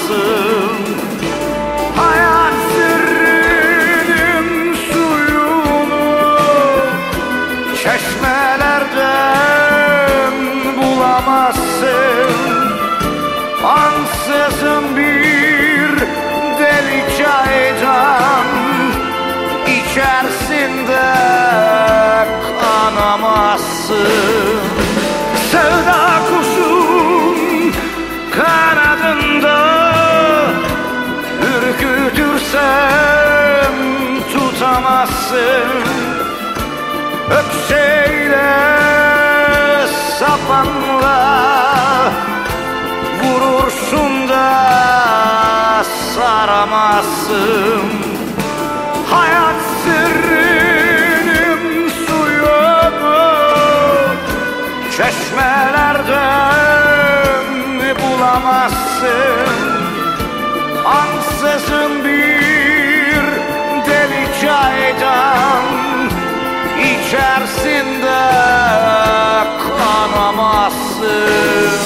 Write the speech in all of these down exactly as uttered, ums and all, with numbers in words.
Hayat sırrının suyunu çeşmelerden bulamazsın. Ansızın bir deli çaydan içerisinde kanamazsın. Sevda kuşun kanadında ürkütürsem tutamazsın. Ökseyle sapanla vurursun da saramazsın. Hayat sırrının suyunu çeşmelerden bulamazsın. Ansızın bir deli çaydan içerisinde kanamazsın.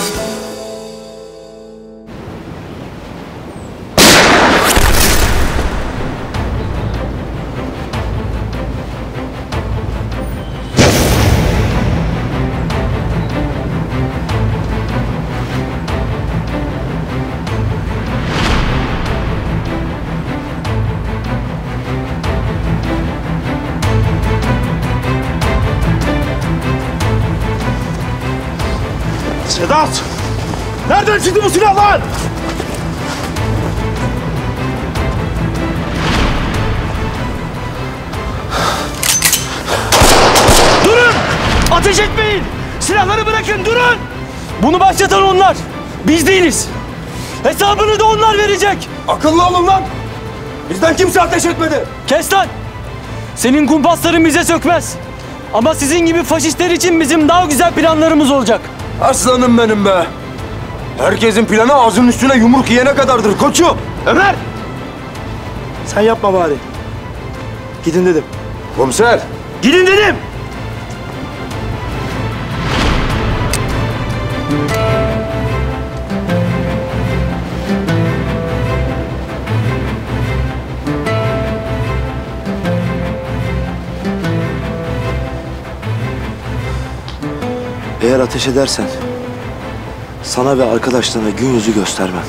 Sedat! Nereden çıktı bu silahlar? Durun! Ateş etmeyin! Silahları bırakın, durun! Bunu başlatan onlar. Biz değiliz. Hesabını da onlar verecek. Akıllı olun lan! Bizden kimse ateş etmedi. Kes lan! Senin kumpasların bize sökmez. Ama sizin gibi faşistler için bizim daha güzel planlarımız olacak. Aslanım benim be! Herkesin planı ağzının üstüne yumruk yiyene kadardır koçum. Ömer! Sen yapma bari. Gidin dedim. Komiser! Gidin dedim! Eğer ateş edersen sana ve arkadaşlarına gün yüzü göstermem.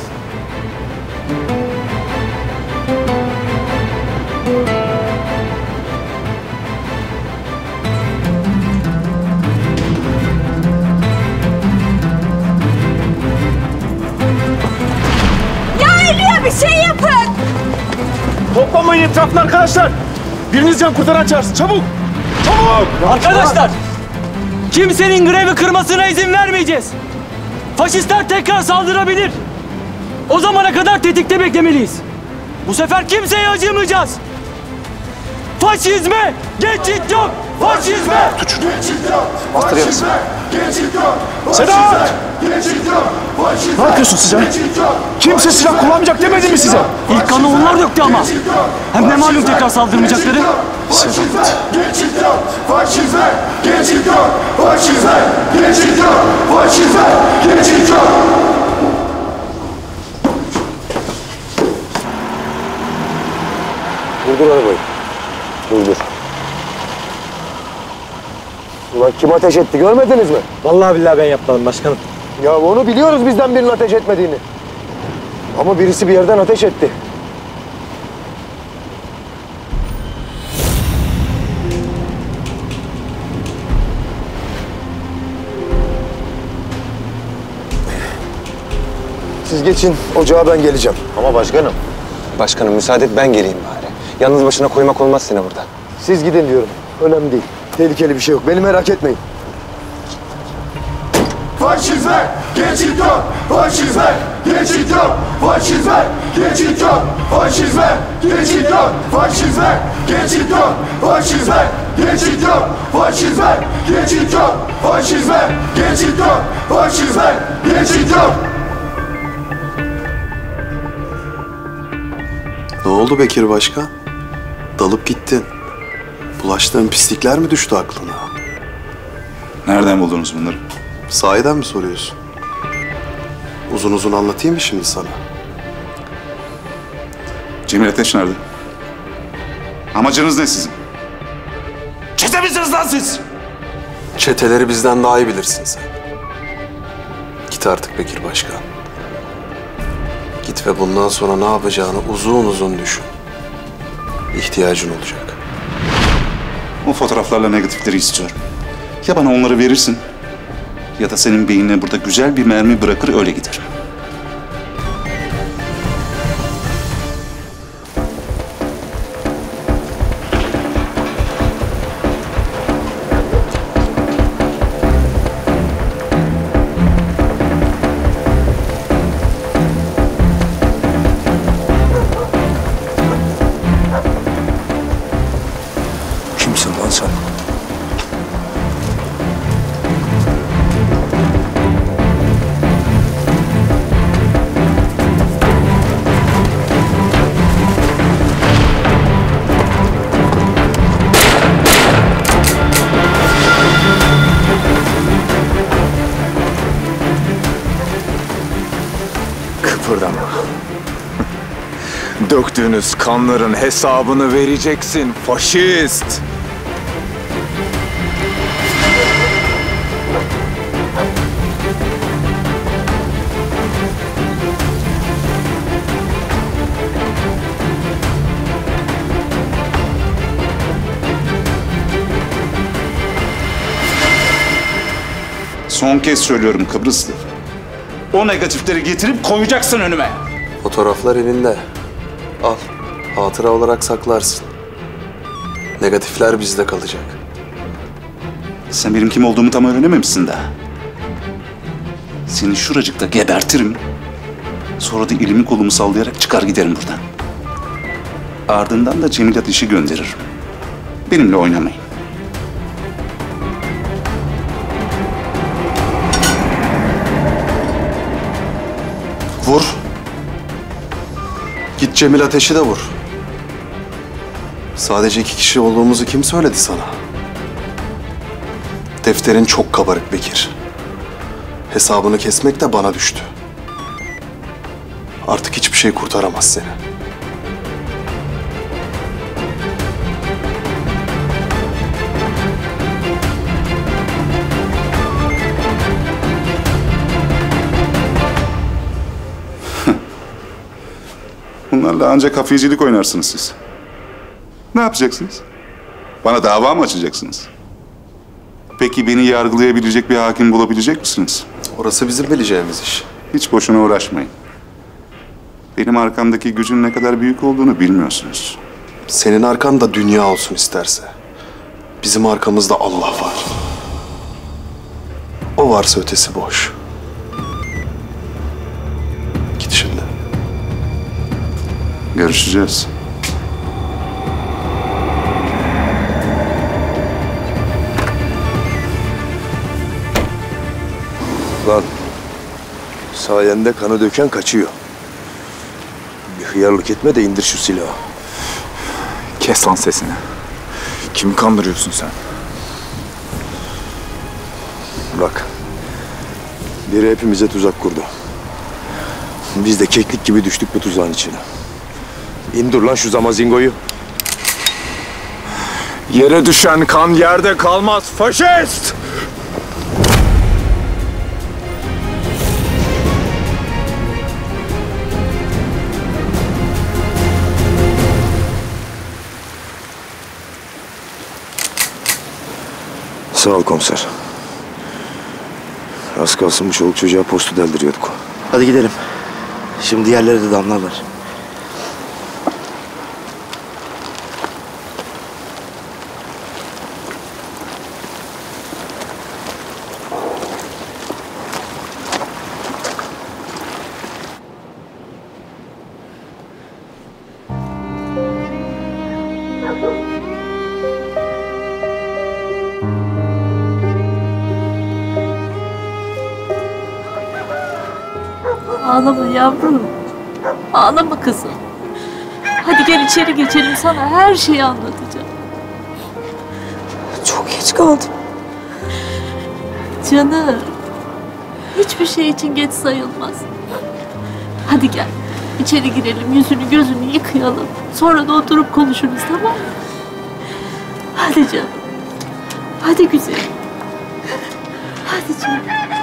Ya Eliya, bir şey yapın! Toplanmayın etrafına arkadaşlar! Biriniz can kurtaran çağırsın, çabuk! Çabuk! Arkadaşlar! Kimsenin grevi kırmasına izin vermeyeceğiz. Faşistler tekrar saldırabilir. O zamana kadar tetikte beklemeliyiz. Bu sefer kimseye acımayacağız. Faşizme geçit yok! Faşizme! Tut şunu. Bastırıyoruz. Sedat! Ne yapıyorsun size? Kimse silah kullanmayacak demedi mi size? İlk kanı onlar döktü ama. Hem ne malum tekrar saldırmayacakları? Sedat! Faşizme! Geçit yok! Faşizme! Geçit yok! Faşizme! Geçit yok! Durdur arabayı. Durdur. Ulan kim ateş etti görmediniz mi? Vallahi billahi ben yapmadım başkanım. Ya onu biliyoruz bizden birinin ateş etmediğini. Ama birisi bir yerden ateş etti. Siz geçin, ocağa ben geleceğim. Ama başkanım. Başkanım müsaade et ben geleyim bari. Yalnız başına koymak olmaz seni burada. Siz gidin diyorum. Önemli değil. Tehlikeli bir şey yok. Beni merak etmeyin. Faşizme! Geçit yok! Faşizme! Geçit yok! Faşizme! Geçit yok! Faşizme! Geçit yok! Faşizme! Geçit yok! Faşizme! Geçit yok! Faşizme! Geçit yok! Faşizme! Geçit yok! Faşizme! Geçit yok! Ne oldu Bekir Başkan? Dalıp gittin. Bulaştığın pislikler mi düştü aklına? Nereden buldunuz bunları? Sahiden mi soruyorsun? Uzun uzun anlatayım mı şimdi sana? Cemil Ateş nerede? Amacınız ne sizin? Çete misiniz lan siz? Çeteleri bizden daha iyi bilirsin sen. Git artık Bekir Başkan. Git ve bundan sonra ne yapacağını uzun uzun düşün. İhtiyacın olacak. O fotoğraflarla negatifleri istiyorum. Ya bana onları verirsin ya da senin beynine burada güzel bir mermi bırakır öyle giderim. Kimsin lan sen? Kıpırdama. Döktüğünüz kanların hesabını vereceksin faşist. Son kez söylüyorum Kıbrıslı. O negatifleri getirip koyacaksın önüme. Fotoğraflar elinde. Al. Hatıra olarak saklarsın. Negatifler bizde kalacak. Sen benim kim olduğumu tam öğrenememişsin daha. Seni şuracıkta gebertirim. Sonra da elimi kolumu sallayarak çıkar giderim buradan. Ardından da Cemil Ateş'i gönderirim. Benimle oynamayın. Vur. Git Cemil Ateş'i de vur. Sadece iki kişi olduğumuzu kim söyledi sana? Defterin çok kabarık Bekir. Hesabını kesmek de bana düştü. Artık hiçbir şey kurtaramaz seni. Bunlarla ancak kafiyecilik oynarsınız siz. Ne yapacaksınız? Bana dava mı açacaksınız? Peki beni yargılayabilecek bir hakim bulabilecek misiniz? Orası bizim bileceğimiz iş. Hiç boşuna uğraşmayın. Benim arkamdaki gücün ne kadar büyük olduğunu bilmiyorsunuz. Senin arkanda dünya olsun isterse. Bizim arkamızda Allah var. O varsa ötesi boş. Git şimdi. Görüşeceğiz. Lan sayende kanı döken kaçıyor. Bir hıyarlık etme de indir şu silahı. Kes lan sesini. Kimi kandırıyorsun sen? Bak. Biri hepimize tuzak kurdu. Biz de keklik gibi düştük bu tuzağın içine. İndir lan şu zamazingoyu. Yere düşen kan yerde kalmaz faşist! Sağ ol komiser. Az kalsın bu çoluk çocuğa postu deldiriyorduk. Hadi gidelim. Şimdi diğerleri de damlarlar. Ağlama yavrum. Ağlama kızım. Hadi gel içeri geçelim, sana her şeyi anlatacağım. Çok geç kaldım. Canım. Hiçbir şey için geç sayılmaz. Hadi gel. İçeri girelim, yüzünü gözünü yıkayalım. Sonra da oturup konuşuruz, tamam mı? Hadi canım. Hadi güzelim. Hadi canım.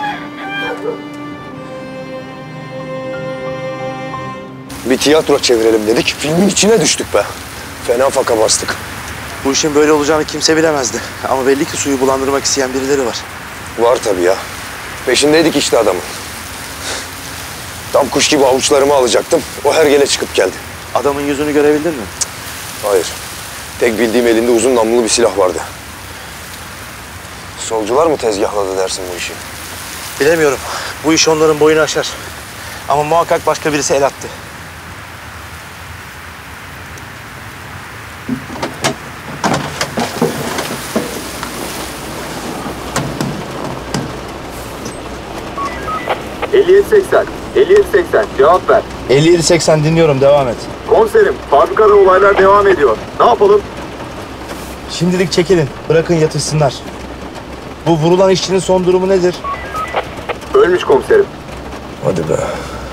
Bir tiyatro çevirelim dedik. Filmin içine düştük be. Fena faka bastık. Bu işin böyle olacağını kimse bilemezdi. Ama belli ki suyu bulandırmak isteyen birileri var. Var tabii ya. Peşindeydik işte adamın. Tam kuş gibi avuçlarımı alacaktım. O hergele çıkıp geldi. Adamın yüzünü görebildin mi? Hayır. Tek bildiğim elinde uzun namlulu bir silah vardı. Solcular mı tezgahladı dersin bu işi? Bilemiyorum. Bu iş onların boyunu aşar. Ama muhakkak başka birisi el attı. elli yedi seksen, elli yedi seksen cevap ver. elli yedi seksen dinliyorum, devam et. Komiserim, fabrikada olaylar devam ediyor. Ne yapalım? Şimdilik çekilin, bırakın yatışsınlar. Bu vurulan işçinin son durumu nedir? Ölmüş komiserim. Hadi be.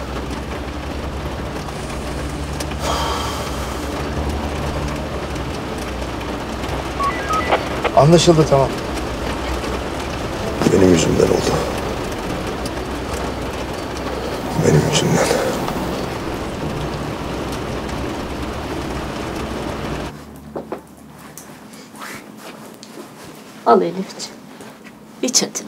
Anlaşıldı, tamam. Benim yüzümden oldu. Benim yüzümden. Al Elifciğim. İç hadi.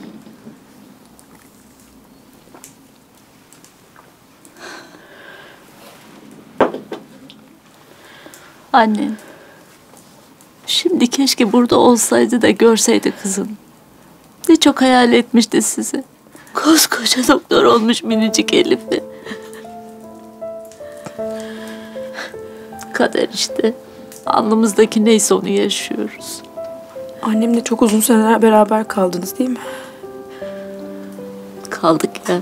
Annen. Şimdi keşke burada olsaydı da görseydi kızım. Ne çok hayal etmişti sizi. Koskoca doktor olmuş minicik Elif'i. Kader işte. Alnımızdaki neyse onu yaşıyoruz. Annemle çok uzun seneler beraber kaldınız değil mi? Kaldık ya.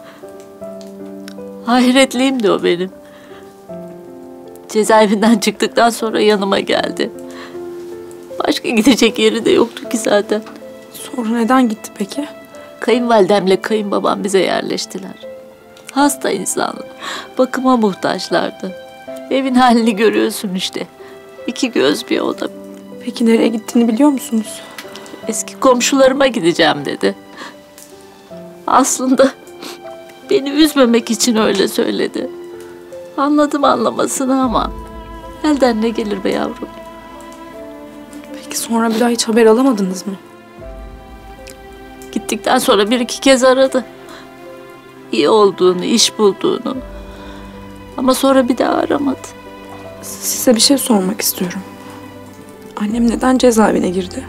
Ahiretliyimdi o benim. Cezaevinden çıktıktan sonra yanıma geldi. Başka gidecek yeri de yoktu ki zaten. Sonra neden gitti peki? Kayınvalidemle kayınbabam bize yerleştiler. Hasta insanlar. Bakıma muhtaçlardı. Evin halini görüyorsun işte. İki göz bir oda. Peki nereye gittiğini biliyor musunuz? Eski komşularıma gideceğim dedi. Aslında beni üzmemek için öyle söyledi. Anladım anlamasını ama elden ne gelir be yavrum. Peki sonra bir daha hiç haber alamadınız mı? Gittikten sonra bir iki kez aradı. İyi olduğunu, iş bulduğunu. Ama sonra bir daha aramadı. Size bir şey sormak istiyorum. Annem neden cezaevine girdi?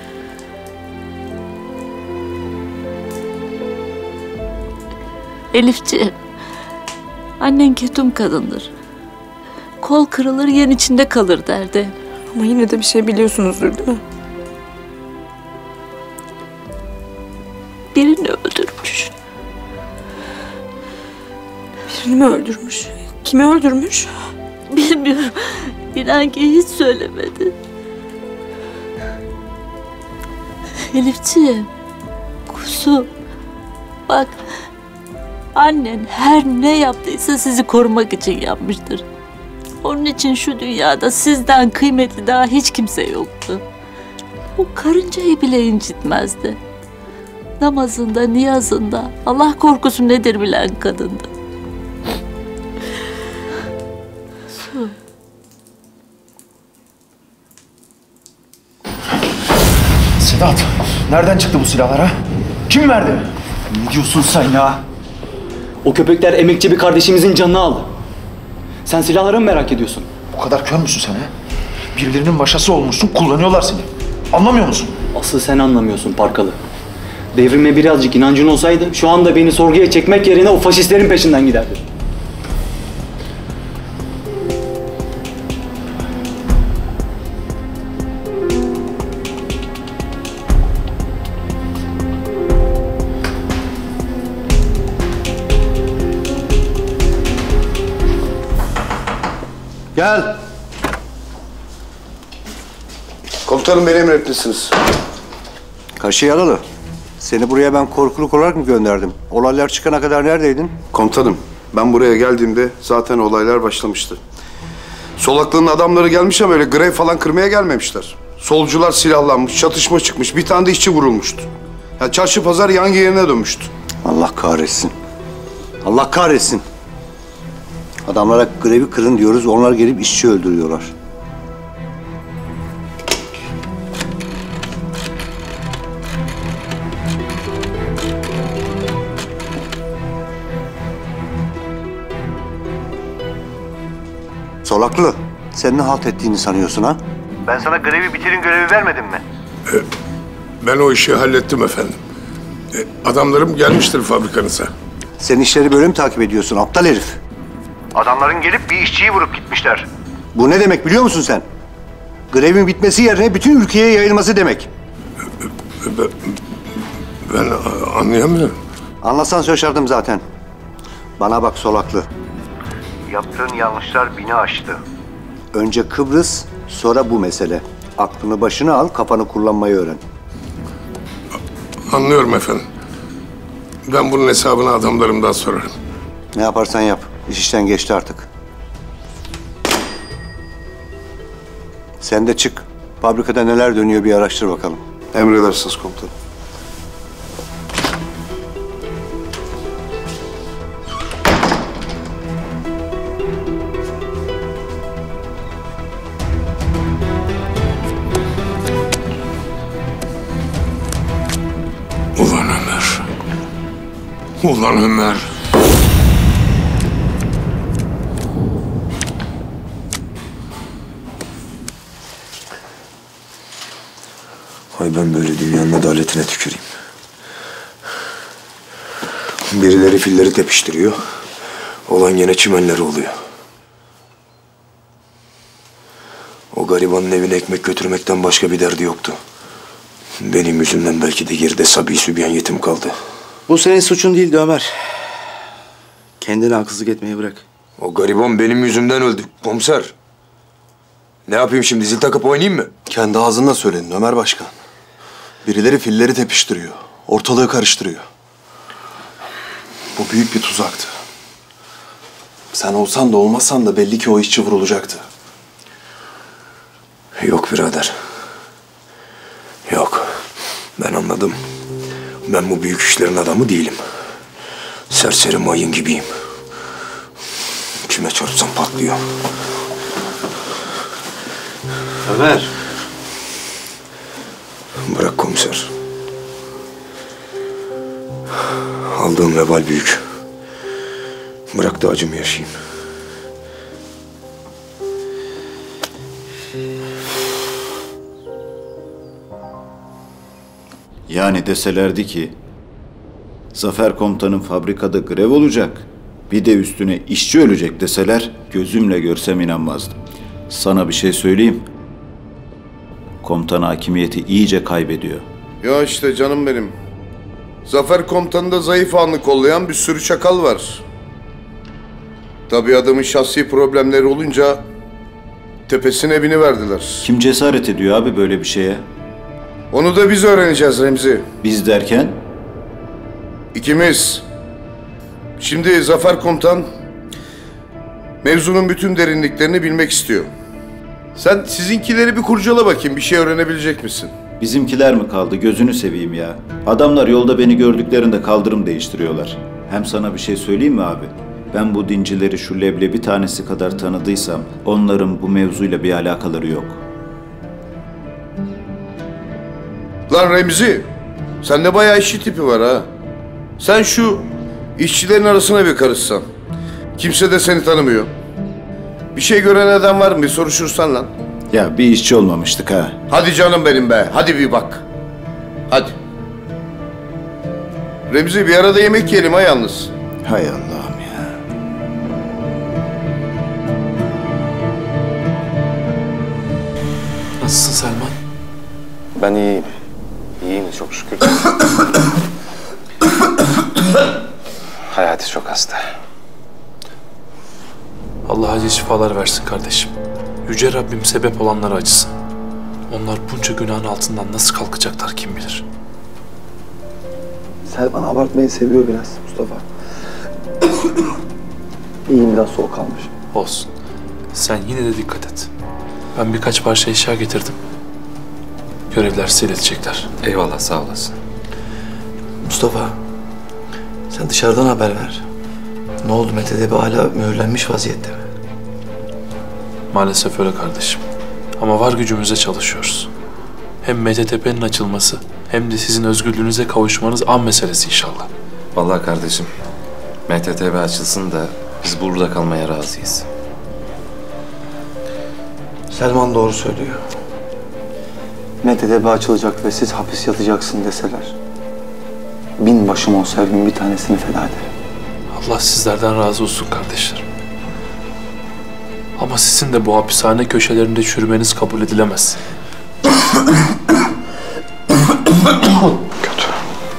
Elifciğim, annen ketum kadındır. Kol kırılır, yen içinde kalır derdi. Ama yine de bir şey biliyorsunuzdur değil mi? Birini öldürmüş. Birini mi öldürmüş? Kimi öldürmüş? Bilmiyorum. İnan ki hiç söylemedi. Elifciğim, kuzum, bak annen her ne yaptıysa sizi korumak için yapmıştır. Onun için şu dünyada sizden kıymetli daha hiç kimse yoktu. O karıncayı bile incitmezdi. Namazında, niyazında Allah korkusu nedir bilen kadındı. Su. Sedat, nereden çıktı bu silahlar ha? Kim verdi? Ne diyorsun sen ya? O köpekler emekçi bir kardeşimizin canını aldı. Sen silahları mı merak ediyorsun? Bu kadar kör müsün sen ha? Birilerinin maşası olmuşsun, kullanıyorlar seni. Anlamıyor musun? Asıl sen anlamıyorsun Parkalı. Devrime birazcık inancın olsaydı şu anda beni sorguya çekmek yerine o faşistlerin peşinden giderdi. Gel. Komutanım beni emretmişsiniz. Karşı yaralı. Seni buraya ben korkuluk olarak mı gönderdim? Olaylar çıkana kadar neredeydin? Komutanım, Ben buraya geldiğimde zaten olaylar başlamıştı. Solaklığın adamları gelmiş ama öyle grev falan kırmaya gelmemişler. Solcular silahlanmış, çatışma çıkmış, bir tane de işçi vurulmuştu. Ya çarşı pazar yan yerine dönmüştü. Allah kahretsin. Allah kahretsin. Adamlara grevi kırın diyoruz, onlar gelip işçi öldürüyorlar. Solaklı, sen ne halt ettiğini sanıyorsun ha? Ben sana grevi bitirin görevi vermedim mi? Ben o işi hallettim efendim. Adamlarım gelmiştir fabrikanıza. Sen işleri böyle mi takip ediyorsun aptal herif? Adamların gelip bir işçiyi vurup gitmişler. Bu ne demek biliyor musun sen? Grevin bitmesi yerine bütün ülkeye yayılması demek. Ben, ben anlayamıyorum. Anlasan şaşardım zaten. Bana bak Solaklı. Yaptığın yanlışlar bini aştı. Önce Kıbrıs, sonra bu mesele. Aklını başına al, kafanı kullanmayı öğren. Anlıyorum efendim. Ben bunun hesabını adamlarımdan sorarım. Ne yaparsan yap. İş işten geçti artık. Sen de çık. Fabrikada neler dönüyor bir araştır bakalım. Emredersiniz komutanım. Ulan Ömer. Ulan Ömer. Ay ben böyle dünyanın adaletine tüküreyim. Birileri filleri tepiştiriyor. Olan yine çimenleri oluyor. O garibanın evine ekmek götürmekten başka bir derdi yoktu. Benim yüzümden belki de geride sabi sübyan yetim kaldı. Bu senin suçun değildi Ömer. Kendine haksızlık etmeyi bırak. O gariban benim yüzümden öldü komiser. Ne yapayım şimdi, zil takıp oynayayım mı? Kendi ağzınla söyledin Ömer Başkan. Birileri filleri tepiştiriyor. Ortalığı karıştırıyor. Bu büyük bir tuzaktı. Sen olsan da olmasan da belli ki o işçi vurulacaktı. Yok birader. Yok. Ben anladım. Ben bu büyük işlerin adamı değilim. Serseri mayın gibiyim. Kime çarpsam patlıyor. Ömer. Bırak komiser. Aldığım vebal büyük. Bırak da acımı yaşayayım. Yani deselerdi ki Zafer Komutan'ın fabrikada grev olacak, bir de üstüne işçi ölecek deseler gözümle görsem inanmazdım. Sana bir şey söyleyeyim. Komutan hakimiyeti iyice kaybediyor. Ya işte canım benim. Zafer Komutanı'nda zayıf anını kollayan bir sürü çakal var. Tabii adamın şahsi problemleri olunca tepesine biniverdiler. Kim cesaret ediyor abi böyle bir şeye? Onu da biz öğreneceğiz Remzi. Biz derken? İkimiz. Şimdi Zafer Komutan mevzunun bütün derinliklerini bilmek istiyor. Sen sizinkileri bir kurcala bakayım, bir şey öğrenebilecek misin? Bizimkiler mi kaldı gözünü seveyim ya. Adamlar yolda beni gördüklerinde kaldırım değiştiriyorlar. Hem sana bir şey söyleyeyim mi abi? Ben bu dincileri şu leblebi tanesi kadar tanıdıysam onların bu mevzuyla bir alakaları yok. Lan Remzi, sende bayağı işçi tipi var ha. Sen şu işçilerin arasına bir karışsan. Kimse de seni tanımıyor. Bir şey gören adam var mı? Bir soruşursan lan. Ya bir işçi olmamıştık ha. Hadi canım benim be. Hadi bir bak. Hadi. Remzi bir arada yemek yiyelim ha yalnız. Hay Allah'ım ya. Nasılsın Selman? Ben iyiyim. İyiyim çok şükür. Hayati çok hasta. Allah acil şifalar versin kardeşim. Yüce Rabbim sebep olanlara acısın. Onlar bunca günahın altından nasıl kalkacaklar kim bilir. Selman abartmayı seviyor biraz Mustafa. İyiyim, biraz soğuk kalmış. Olsun. Sen yine de dikkat et. Ben birkaç parça eşya getirdim. Görevler size iletecekler. Eyvallah, sağ olasın. Mustafa, sen dışarıdan haber ver. Ne oldu, Mete Tepe hala mühürlenmiş vaziyette mi? Maalesef öyle kardeşim. Ama var gücümüzle çalışıyoruz. Hem Mete Tepe'nin açılması hem de sizin özgürlüğünüze kavuşmanız an meselesi inşallah. Vallahi kardeşim, M T T B açılsın da biz burada kalmaya razıyız. Selman doğru söylüyor. M T T B açılacak ve siz hapis yatacaksın deseler, bin başım olsa her gün bir tanesini feda ederim. Allah sizlerden razı olsun kardeşlerim. Ama sizin de bu hapishane köşelerinde çürümeniz kabul edilemez. Kötü.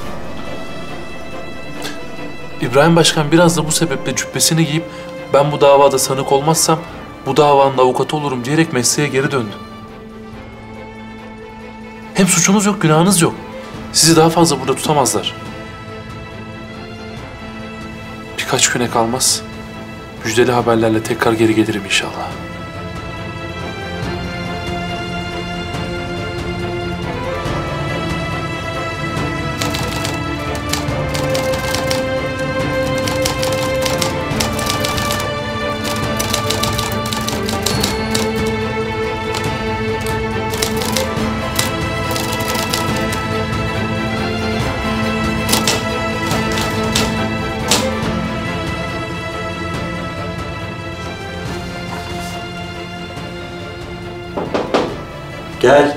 İbrahim Başkan biraz da bu sebeple cübbesini giyip ben bu davada sanık olmazsam bu davanın avukatı olurum diyerek mesleğe geri döndü. Hem suçunuz yok, günahınız yok. Sizi daha fazla burada tutamazlar. Birkaç güne kalmaz. Müjdeli haberlerle tekrar geri gelirim inşallah. Gel.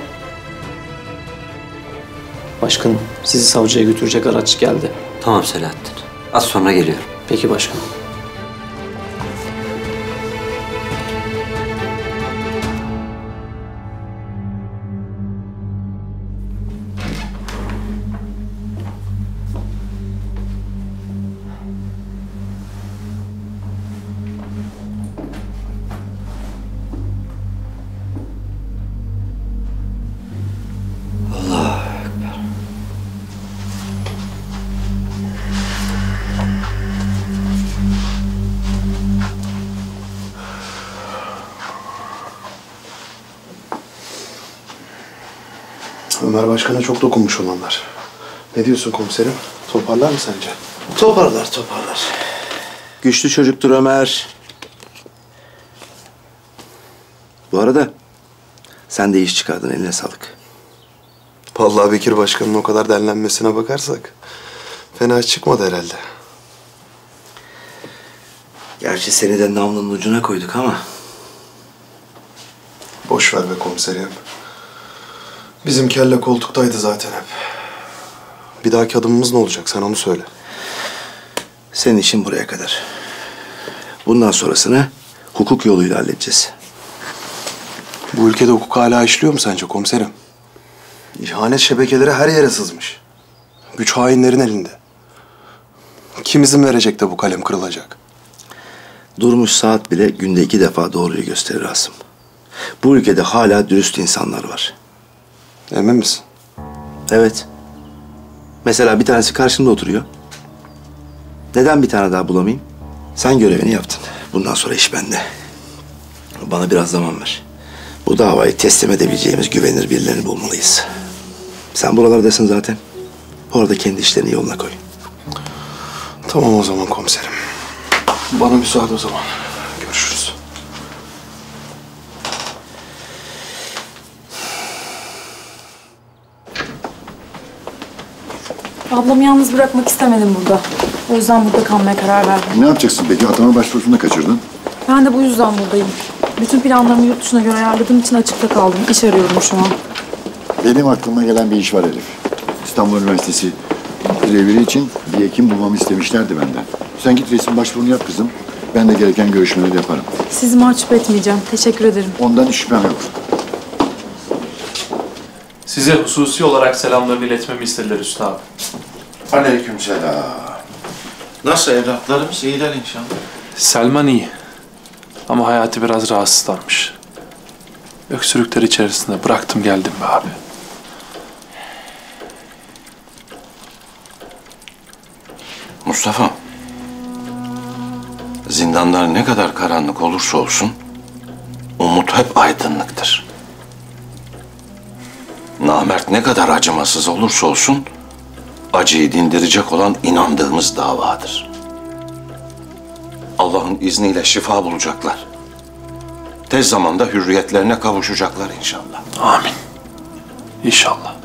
Başkanım, sizi savcıya götürecek araç geldi. Tamam Selahattin. Az sonra geliyorum. Peki başkanım. Ömer Başkan'a çok dokunmuş olanlar. Ne diyorsun komiserim? Toparlar mı sence? Toparlar, toparlar. Güçlü çocuktur Ömer. Bu arada sen de iş çıkardın, eline sağlık. Vallahi Bekir Başkan'ın o kadar denlenmesine bakarsak fena çıkmadı herhalde. Gerçi seni de namlunun ucuna koyduk ama. Boş ver be komiserim. Bizim kelle koltuktaydı zaten hep. Bir dahaki adımımız ne olacak? Sen onu söyle. Senin işin buraya kadar. Bundan sonrasını hukuk yoluyla halledeceğiz. Bu ülkede hukuk hala işliyor mu sence komiserim? İhanet şebekeleri her yere sızmış. Güç hainlerin elinde. Kim izin verecek de bu kalem kırılacak? Durmuş saat bile günde iki defa doğruyu gösterir Asım. Bu ülkede hala dürüst insanlar var. Emin misin? Evet. Mesela bir tanesi karşımda oturuyor. Neden bir tane daha bulamayayım? Sen görevini yaptın. Bundan sonra iş bende. Bana biraz zaman ver. Bu davayı teslim edebileceğimiz güvenilir birilerini bulmalıyız. Sen buralardasın zaten. Orada kendi işlerini yoluna koy. Tamam o zaman komiserim. Bana müsaade o zaman. Görüşürüz. Ablamı yalnız bırakmak istemedim burada. O yüzden burada kalmaya karar verdim. Ne yapacaksın peki? Atama başvurusunu da kaçırdın. Ben de bu yüzden buradayım. Bütün planlarımı yurt dışına göre ayarladığım için açıkta kaldım. İş arıyorum şu an. Benim aklıma gelen bir iş var Elif. İstanbul Üniversitesi reviri için bir hekim bulmamı istemişlerdi benden. Sen git resim başvurunu yap kızım. Ben de gereken görüşmeleri yaparım. Sizi mahcup etmeyeceğim. Teşekkür ederim. Ondan hiç şüphem yok. Size hususi olarak selamlarını iletmemi istediler Hüsnü abi. Aleykümselam. Nasıl evlatlarımız? İyiler inşallah. Selman iyi. Ama hayatı biraz rahatsızlanmış. Öksürükler içerisinde bıraktım geldim be abi. Mustafa. Zindanlar ne kadar karanlık olursa olsun, umut hep aydınlıktır. Namert ne kadar acımasız olursa olsun, acıyı dindirecek olan inandığımız davadır. Allah'ın izniyle şifa bulacaklar. Tez zamanda hürriyetlerine kavuşacaklar inşallah. Amin. İnşallah.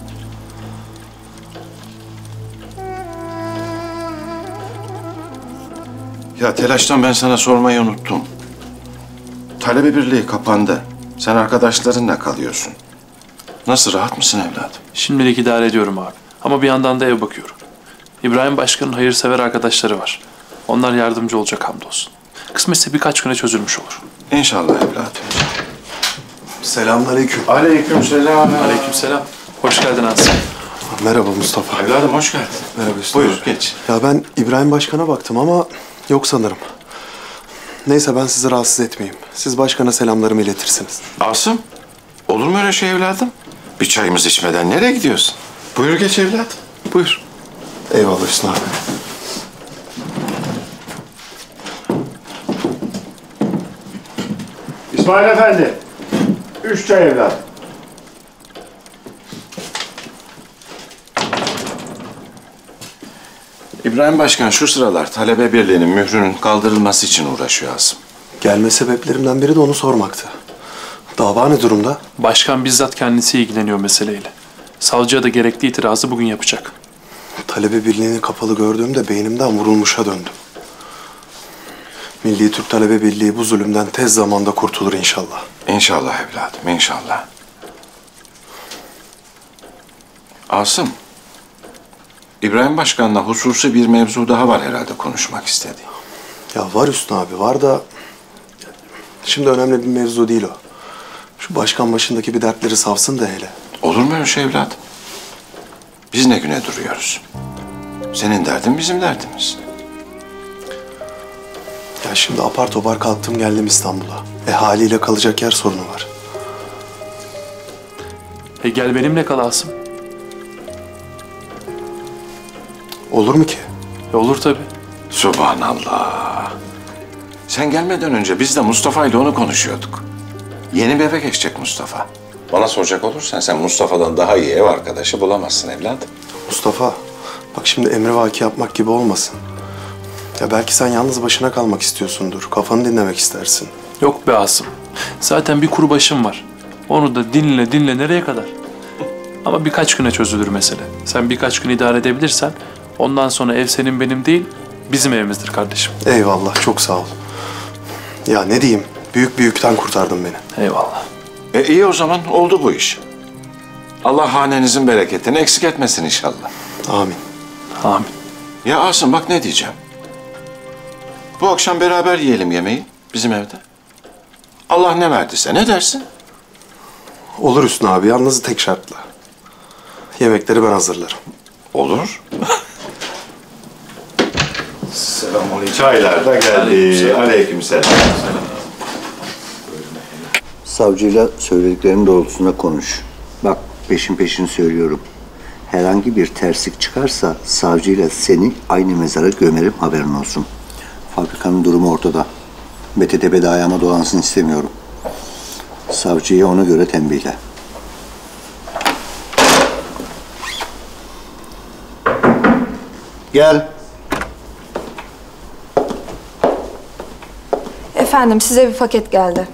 Ya telaştan ben sana sormayı unuttum. Talebe birliği kapandı. Sen arkadaşlarınla kalıyorsun. Nasıl, rahat mısın evladım? Şimdilik idare ediyorum abi. Ama bir yandan da ev bakıyorum. İbrahim Başkan'ın hayırsever arkadaşları var. Onlar yardımcı olacak hamdolsun. Kısmetse birkaç güne çözülmüş olur. İnşallah evladım. Selamünaleyküm. Aleykümselam. Aleykümselam. Hoş geldin Asım. Merhaba Mustafa. Evladım hoş geldin. Merhaba Mustafa. Buyur geç. Ya ben İbrahim Başkan'a baktım ama yok sanırım. Neyse ben sizi rahatsız etmeyeyim. Siz başkana selamlarımı iletirsiniz. Asım, olur mu öyle şey evladım? Bir çayımız içmeden nereye gidiyorsun? Buyur geç evladım. Buyur. Eyvallah Hüsnü abi. İsmail Efendi. Üç çay evlat. İbrahim Başkan şu sıralar talebe birliğinin mührünün kaldırılması için uğraşıyor Asım. Gelme sebeplerimden biri de onu sormaktı. Dava ne durumda? Başkan bizzat kendisi ilgileniyor meseleyle. Savcıya da gerekli itirazı bugün yapacak. Talebe birliğini kapalı gördüğümde beynimden vurulmuşa döndüm. Milli Türk Talebe Birliği bu zulümden tez zamanda kurtulur inşallah. İnşallah evladım, inşallah. Asım, İbrahim Başkan'la hususi bir mevzu daha var herhalde konuşmak istediği. Ya var Hüsnü abi, var da... Şimdi önemli bir mevzu değil o. Şu başkan başındaki bir dertleri savsın da hele. Olur mu öyle şey evladım? Biz ne güne duruyoruz? Senin derdin bizim derdimiz. Ya şimdi apar topar kalktım geldim İstanbul'a. E haliyle kalacak yer sorunu var. E gel benimle kal Asım. Olur mu ki? E olur tabii. Subhanallah. Sen gelmeden önce biz de Mustafa ile onu konuşuyorduk. Yeni bir eve geçecek Mustafa. Bana soracak olursan sen Mustafa'dan daha iyi ev arkadaşı bulamazsın evladım. Mustafa, bak şimdi emrivaki yapmak gibi olmasın. Ya belki sen yalnız başına kalmak istiyorsundur. Kafanı dinlemek istersin. Yok be Asım. Zaten bir kuru başım var. Onu da dinle dinle nereye kadar? Ama birkaç güne çözülür mesele. Sen birkaç gün idare edebilirsen ondan sonra ev senin benim değil, bizim evimizdir kardeşim. Eyvallah, çok sağ ol. Ya ne diyeyim, büyük bir yükten kurtardın beni. Eyvallah. E iyi o zaman oldu bu iş. Allah hanenizin bereketini eksik etmesin inşallah. Amin. Amin. Ya Asım bak ne diyeceğim. Bu akşam beraber yiyelim yemeği bizim evde. Allah ne verdiyse ne dersin? Olur Hüsnü abi, yalnız tek şartla. Yemekleri ben hazırlarım. Olur. Selamünaleyküm. Çaylar da geldi. Aleykümselam. Savcıyla söylediklerinin doğrultusunda konuş. Bak peşin peşin söylüyorum. Herhangi bir terslik çıkarsa savcıyla seni aynı mezara gömerim, haberin olsun. Fabrikanın durumu ortada. B T T'de ayağıma dolansın istemiyorum. Savcıya ona göre tembihle. Gel. Efendim size bir paket geldi.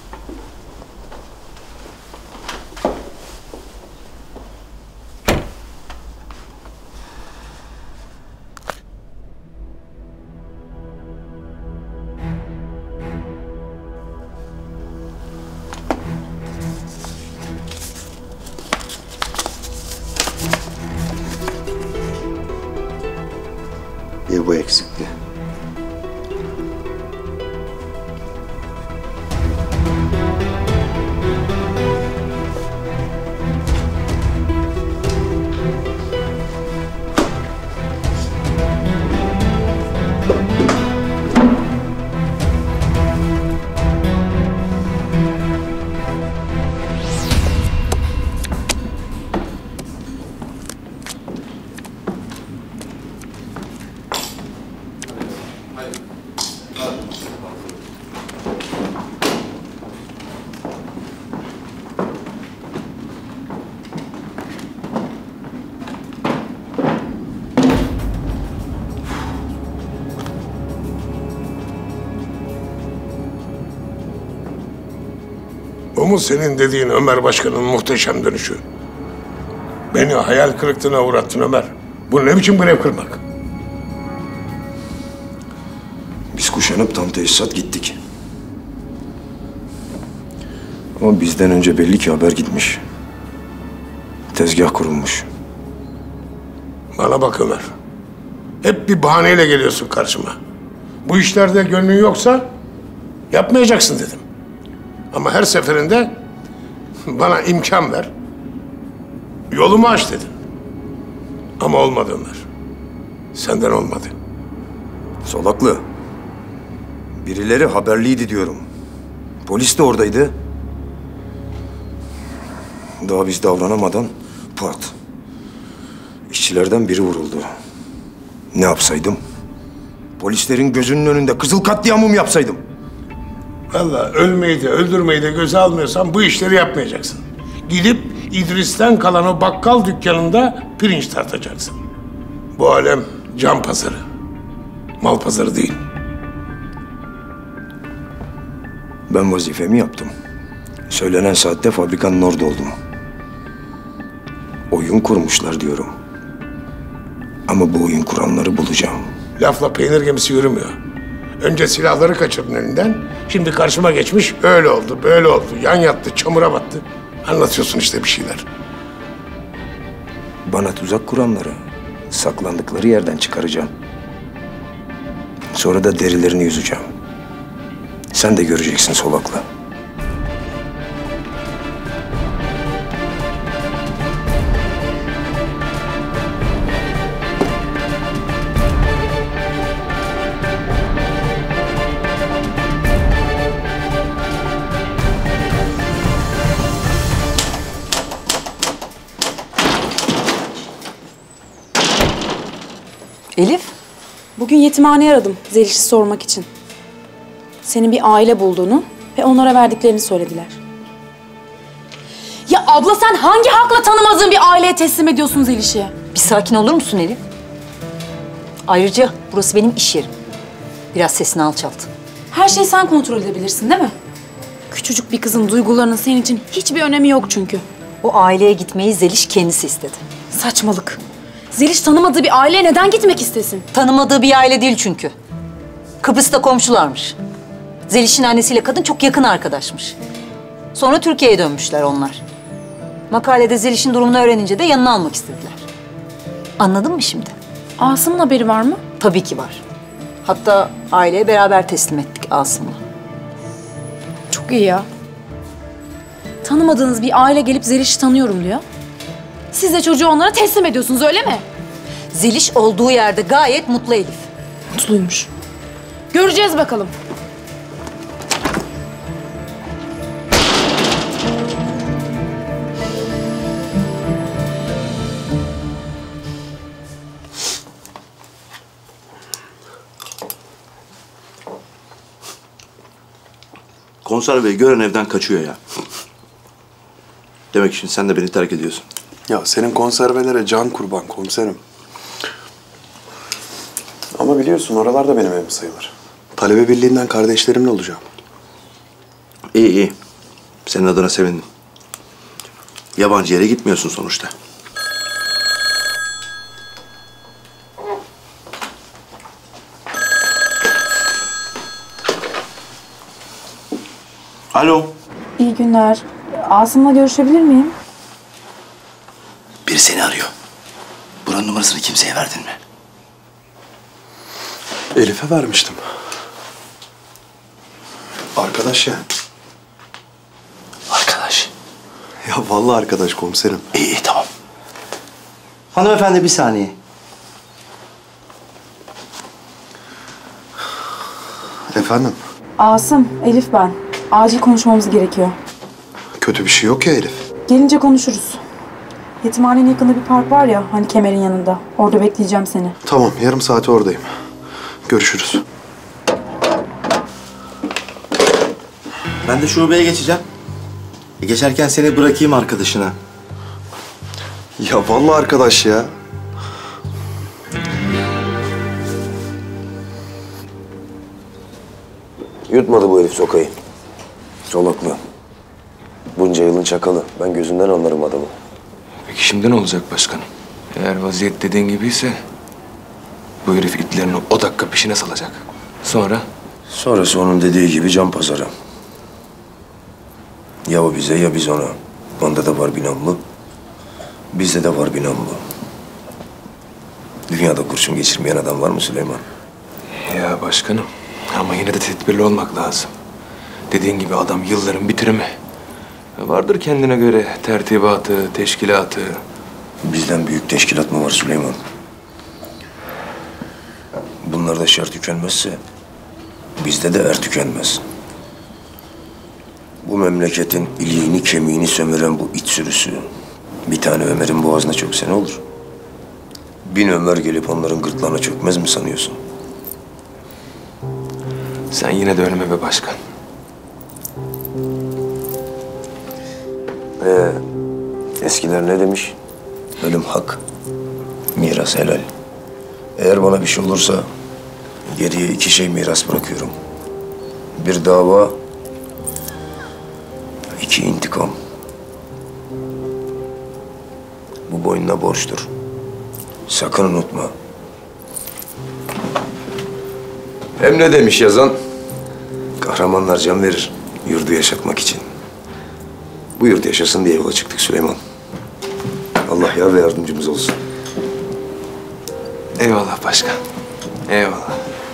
Bir bu eksikti. mu senin dediğin Ömer Başkan'ın muhteşem dönüşü? Beni hayal kırıklığına uğrattın Ömer. Bu ne biçim grev kırmak? Biz kuşanıp tam tesisat gittik. Ama bizden önce belli ki haber gitmiş. Tezgah kurulmuş. Bana bak Ömer. Hep bir bahaneyle geliyorsun karşıma. Bu işlerde gönlün yoksa yapmayacaksın dedim. Ama her seferinde bana imkan ver. Yolumu aç dedin. Ama olmadı Ömer. Senden olmadı. Solaklı. Birileri haberliydi diyorum. Polis de oradaydı. Daha biz davranamadan pat. İşçilerden biri vuruldu. Ne yapsaydım? Polislerin gözünün önünde kızıl katliamı mı yapsaydım? Vallahi ölmeyi de öldürmeyi de göze almıyorsan bu işleri yapmayacaksın. Gidip İdris'ten kalan o bakkal dükkanında pirinç tartacaksın. Bu alem can pazarı. Mal pazarı değil. Ben vazifemi yaptım. Söylenen saatte fabrikanın orada oldum. Oyun kurmuşlar diyorum. Ama bu oyun kuranları bulacağım. Lafla peynir gemisi yürümüyor. Önce silahları kaçırdın elinden. Şimdi karşıma geçmiş öyle oldu, böyle oldu. Yan yattı, çamura battı. Anlatıyorsun işte bir şeyler. Bana tuzak kuranları saklandıkları yerden çıkaracağım. Sonra da derilerini yüzeceğim. Sen de göreceksin Solaklı. Elif, bugün yetimhaneye aradım Zeliş'i sormak için. Senin bir aile bulduğunu ve onlara verdiklerini söylediler. Ya abla sen hangi hakla tanımadığın bir aileye teslim ediyorsun Zeliş'i? Bir sakin olur musun Elif? Ayrıca burası benim iş yerim. Biraz sesini alçalt. Her şeyi sen kontrol edebilirsin değil mi? Küçücük bir kızın duygularının senin için hiçbir önemi yok çünkü. O aileye gitmeyi Zeliş kendisi istedi. Saçmalık. Zeliş tanımadığı bir aileye neden gitmek istesin? Tanımadığı bir aile değil çünkü. Kıbrıs'ta komşularmış. Zeliş'in annesiyle kadın çok yakın arkadaşmış. Sonra Türkiye'ye dönmüşler onlar. Makalede Zeliş'in durumunu öğrenince de yanına almak istediler. Anladın mı şimdi? Asım'ın haberi var mı? Tabii ki var. Hatta aileye beraber teslim ettik Asım'la. Çok iyi ya. Tanımadığınız bir aile gelip Zeliş'i tanıyorum diyor. Siz de çocuğu onlara teslim ediyorsunuz öyle mi? Zeliş olduğu yerde gayet mutlu Elif. Mutluymuş. Göreceğiz bakalım. Konserveyi gören evden kaçıyor ya. Demek şimdi sen de beni terk ediyorsun. Ya senin konservelere can kurban komiserim. Ama biliyorsun oralar da benim evim sayılır. Talebe birliğinden kardeşlerimle olacağım. İyi iyi. Senin adına sevindim. Yabancı yere gitmiyorsun sonuçta. Alo. İyi günler. Asım'la görüşebilir miyim? Biri seni arıyor. Buranın numarasını kimseye verdin mi? Elif'e vermiştim. Arkadaş ya. Arkadaş. Ya vallahi arkadaş komiserim. İyi iyi tamam. Hanımefendi bir saniye. Efendim? Asım, Elif ben. Acil konuşmamız gerekiyor. Kötü bir şey yok ya Elif. Gelince konuşuruz. Yetimhanenin yakında bir park var ya, hani kemerin yanında. Orada bekleyeceğim seni. Tamam, yarım saate oradayım. Görüşürüz. Ben de şubeye geçeceğim. E, geçerken seni bırakayım arkadaşına. Ya vallahi arkadaş ya. Yutmadı bu herif sokayı. Solaklı. Bunca yılın çakalı. Ben gözünden anlarım adamı. Peki şimdi ne olacak başkanım? Eğer vaziyet dediğin gibiyse bu herif itlerini o dakika peşine salacak. Sonra? Sonrası onun dediği gibi can pazarı. Ya o bize ya biz ona. Onda da var bir namlu. Bizde de var bir namlu. Dünyada kurşun geçirmeyen adam var mı Süleyman? Ya başkanım ama yine de tedbirli olmak lazım. Dediğin gibi adam yılların bitirimi. Vardır kendine göre tertibatı, teşkilatı. Bizden büyük teşkilat mı var Süleyman? Bunlarda şer tükenmezse bizde de er tükenmez. Bu memleketin iliğini kemiğini sömüren bu it sürüsü bir tane Ömer'in boğazına çökse ne olur? Bin Ömer gelip onların gırtlağına çökmez mi sanıyorsun? Sen yine de ölme be başkan. Ee, eskiler ne demiş? Ölüm hak, miras helal. Eğer bana bir şey olursa geriye iki şey miras bırakıyorum. Bir dava, iki intikam. Bu boynuna borçtur. Sakın unutma. Hem ne demiş yazan? Kahramanlar can verir yurdu yaşatmak için. Bu yurt yaşasın diye yola çıktık Süleyman. Allah yar ve yardımcımız olsun. Eyvallah başkan. Eyvallah.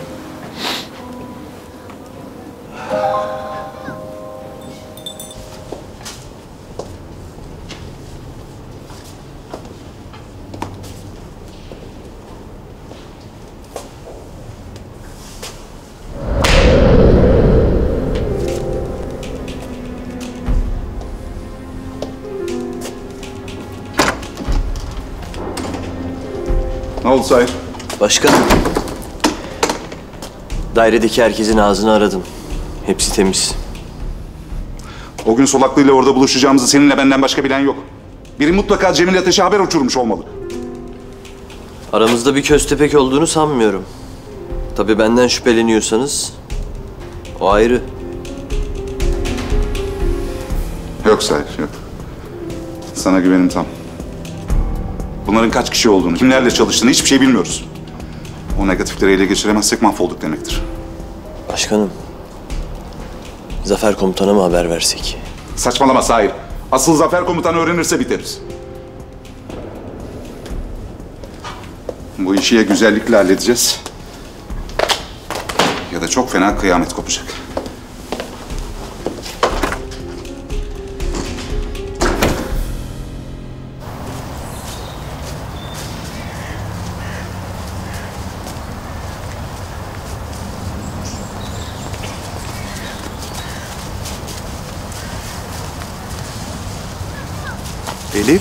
Ne oldu Sahir? Başkanım. Dairedeki herkesin ağzını aradım. Hepsi temiz. O gün Solaklı'yla orada buluşacağımızı seninle benden başka bilen yok. Biri mutlaka Cemil Ateş'e haber uçurmuş olmalı. Aramızda bir köstebek olduğunu sanmıyorum. Tabii benden şüpheleniyorsanız o ayrı. Yok Sahir, yok. Sana güvenim tam. Bunların kaç kişi olduğunu, kimlerle çalıştığını hiçbir şey bilmiyoruz. O negatifleri ele geçiremezsek mahvolduk demektir. Başkanım, Zafer Komutan'a mı haber versek? Saçmalama Sahir. Asıl Zafer Komutanı öğrenirse biteriz. Bu işi ya güzellikle halledeceğiz ya da çok fena kıyamet kopacak. Elif.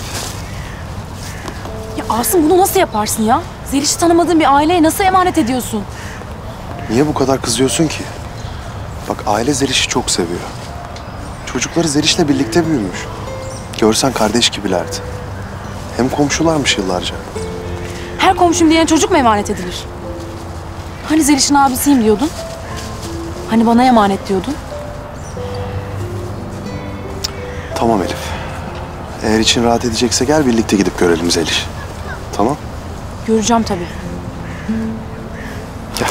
Ya Asım bunu nasıl yaparsın ya? Zeliş'i tanımadığın bir aileye nasıl emanet ediyorsun? Niye bu kadar kızıyorsun ki? Bak aile Zeliş'i çok seviyor. Çocukları Zeliş'le birlikte büyümüş. Görsen kardeş gibilerdi. Hem komşularmış yıllarca. Her komşum diyen çocuk mu emanet edilir? Hani Zeliş'in abisiyim diyordun? Hani bana emanet diyordun? Tamam Elif. Eğer için rahat edecekse gel birlikte gidip görelim Zeliş. Tamam? Göreceğim tabii. Gel.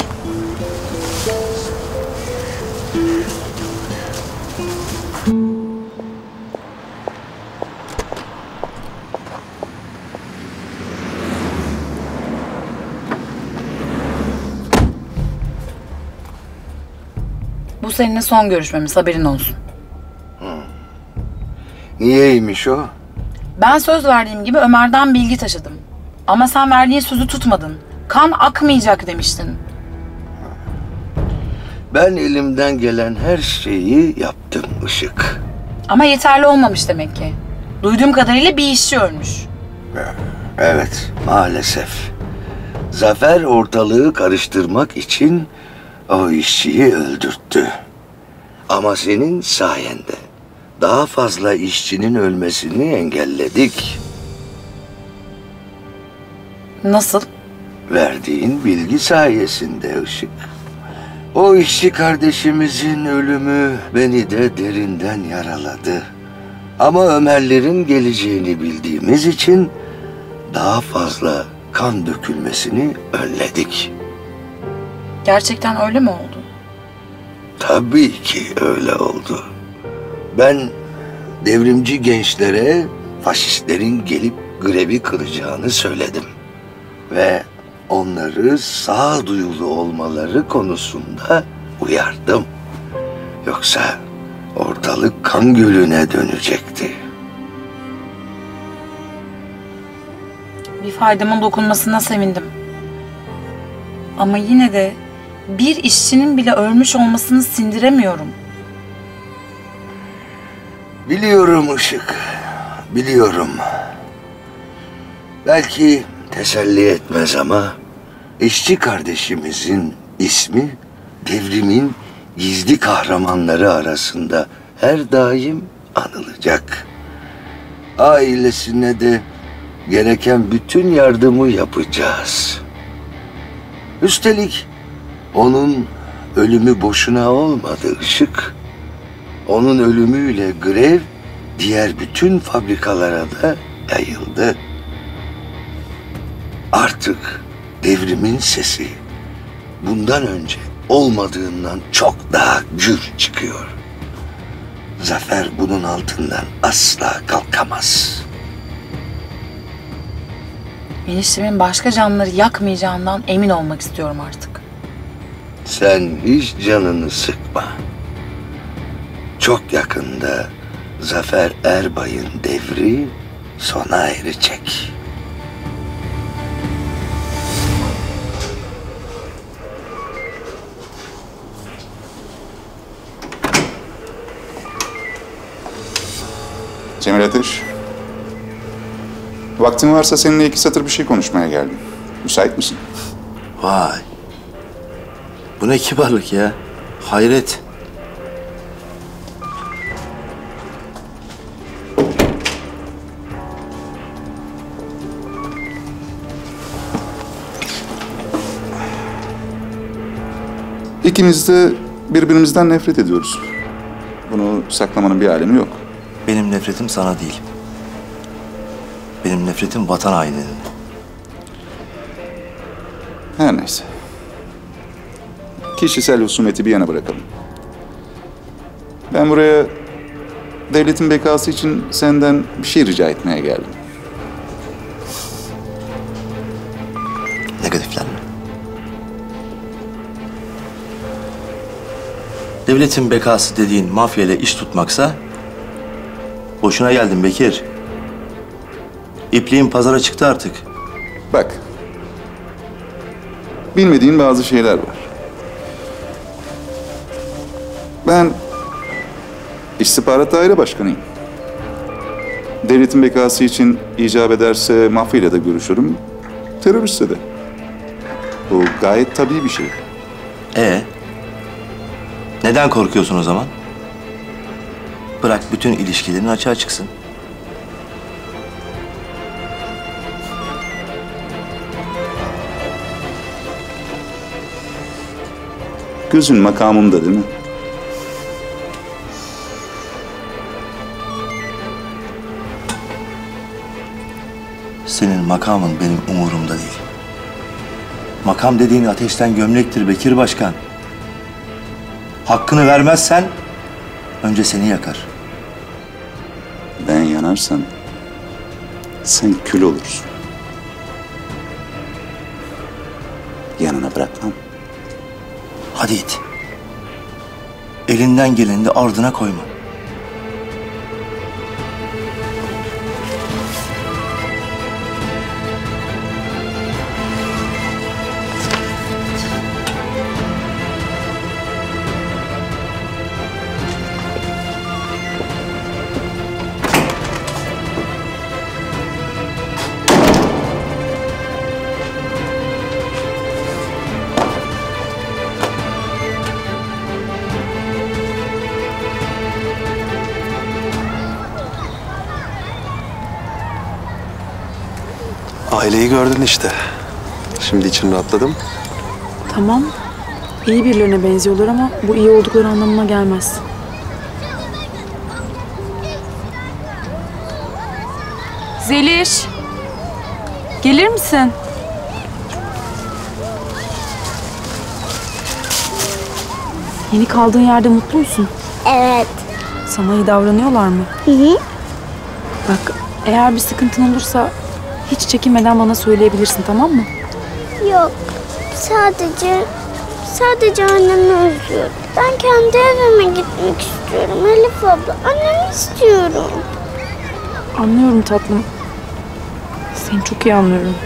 Bu seninle son görüşmemiz, haberin olsun. Niyeymiş o? Ben söz verdiğim gibi Ömer'den bilgi taşıdım. Ama sen verdiğin sözü tutmadın. Kan akmayacak demiştin. Ben elimden gelen her şeyi yaptım Işık. Ama yeterli olmamış demek ki. Duyduğum kadarıyla bir işçi ölmüş. Evet, maalesef. Zafer ortalığı karıştırmak için o işçiyi öldürttü. Ama senin sayende daha fazla işçinin ölmesini engelledik. Nasıl? Verdiğin bilgi sayesinde Işık. O işçi kardeşimizin ölümü beni de derinden yaraladı. Ama Ömerlerin geleceğini bildiğimiz için daha fazla kan dökülmesini önledik. Gerçekten öyle mi oldu? Tabii ki öyle oldu. Ben devrimci gençlere faşistlerin gelip grevi kıracağını söyledim. Ve onları sağduyulu olmaları konusunda uyardım. Yoksa ortalık kan gölüne dönecekti. Bir faydamın dokunmasına sevindim. Ama yine de bir işçinin bile ölmüş olmasını sindiremiyorum. Biliyorum Işık, biliyorum. Belki teselli etmez ama işçi kardeşimizin ismi devrimin gizli kahramanları arasında her daim anılacak. Ailesine de gereken bütün yardımı yapacağız. Üstelik onun ölümü boşuna olmadı Işık. Onun ölümüyle grev diğer bütün fabrikalara da yayıldı. Artık devrimin sesi bundan önce olmadığından çok daha gür çıkıyor. Zafer bunun altından asla kalkamaz. Eniştemin başka canları yakmayacağından emin olmak istiyorum artık. Sen hiç canını sıkma. Çok yakında Zafer Erbay'ın devri sona erecek. Cemil Ateş. Vaktin varsa seninle iki satır bir şey konuşmaya geldim. Müsait misin? Vay. Bu ne kibarlık ya. Hayret. İkimiz de birbirimizden nefret ediyoruz. Bunu saklamanın bir alemi yok. Benim nefretim sana değil. Benim nefretim vatan hainlerine. Her neyse. Kişisel husumeti bir yana bırakalım. Ben buraya devletin bekası için senden bir şey rica etmeye geldim. Negatifler mi? Devletin bekası dediğin mafya ile iş tutmaksa boşuna geldin Bekir. İpliğin pazara çıktı artık. Bak. Bilmediğin bazı şeyler var. Ben istihbarat daire başkanıyım. Devletin bekası için icap ederse mafyayla da görüşürüm, teröristle de. Bu gayet tabii bir şey. Ee? Neden korkuyorsun o zaman? Bırak bütün ilişkilerin açığa çıksın. Gözün makamımda değil mi? Senin makamın benim umurumda değil. Makam dediğin ateşten gömlektir Bekir Başkan. Hakkını vermezsen önce seni yakar. Ben yanarsam sen kül olursun. Yanına bırakmam. Hadi it. Elinden geleni de ardına koyma. Aileyi gördün işte. Şimdi için rahatladım. Tamam. İyi birilerine benziyorlar ama bu iyi oldukları anlamına gelmez. Zeliş. Gelir misin? Yeni kaldığın yerde mutlu musun? Evet. Sana iyi davranıyorlar mı? Hı hı. Bak, eğer bir sıkıntın olursa hiç çekinmeden bana söyleyebilirsin, tamam mı? Yok. Sadece... Sadece annemi özlüyorum. Ben kendi evime gitmek istiyorum Elif abla. Annemi istiyorum. Anlıyorum tatlım. Seni çok iyi anlıyorum.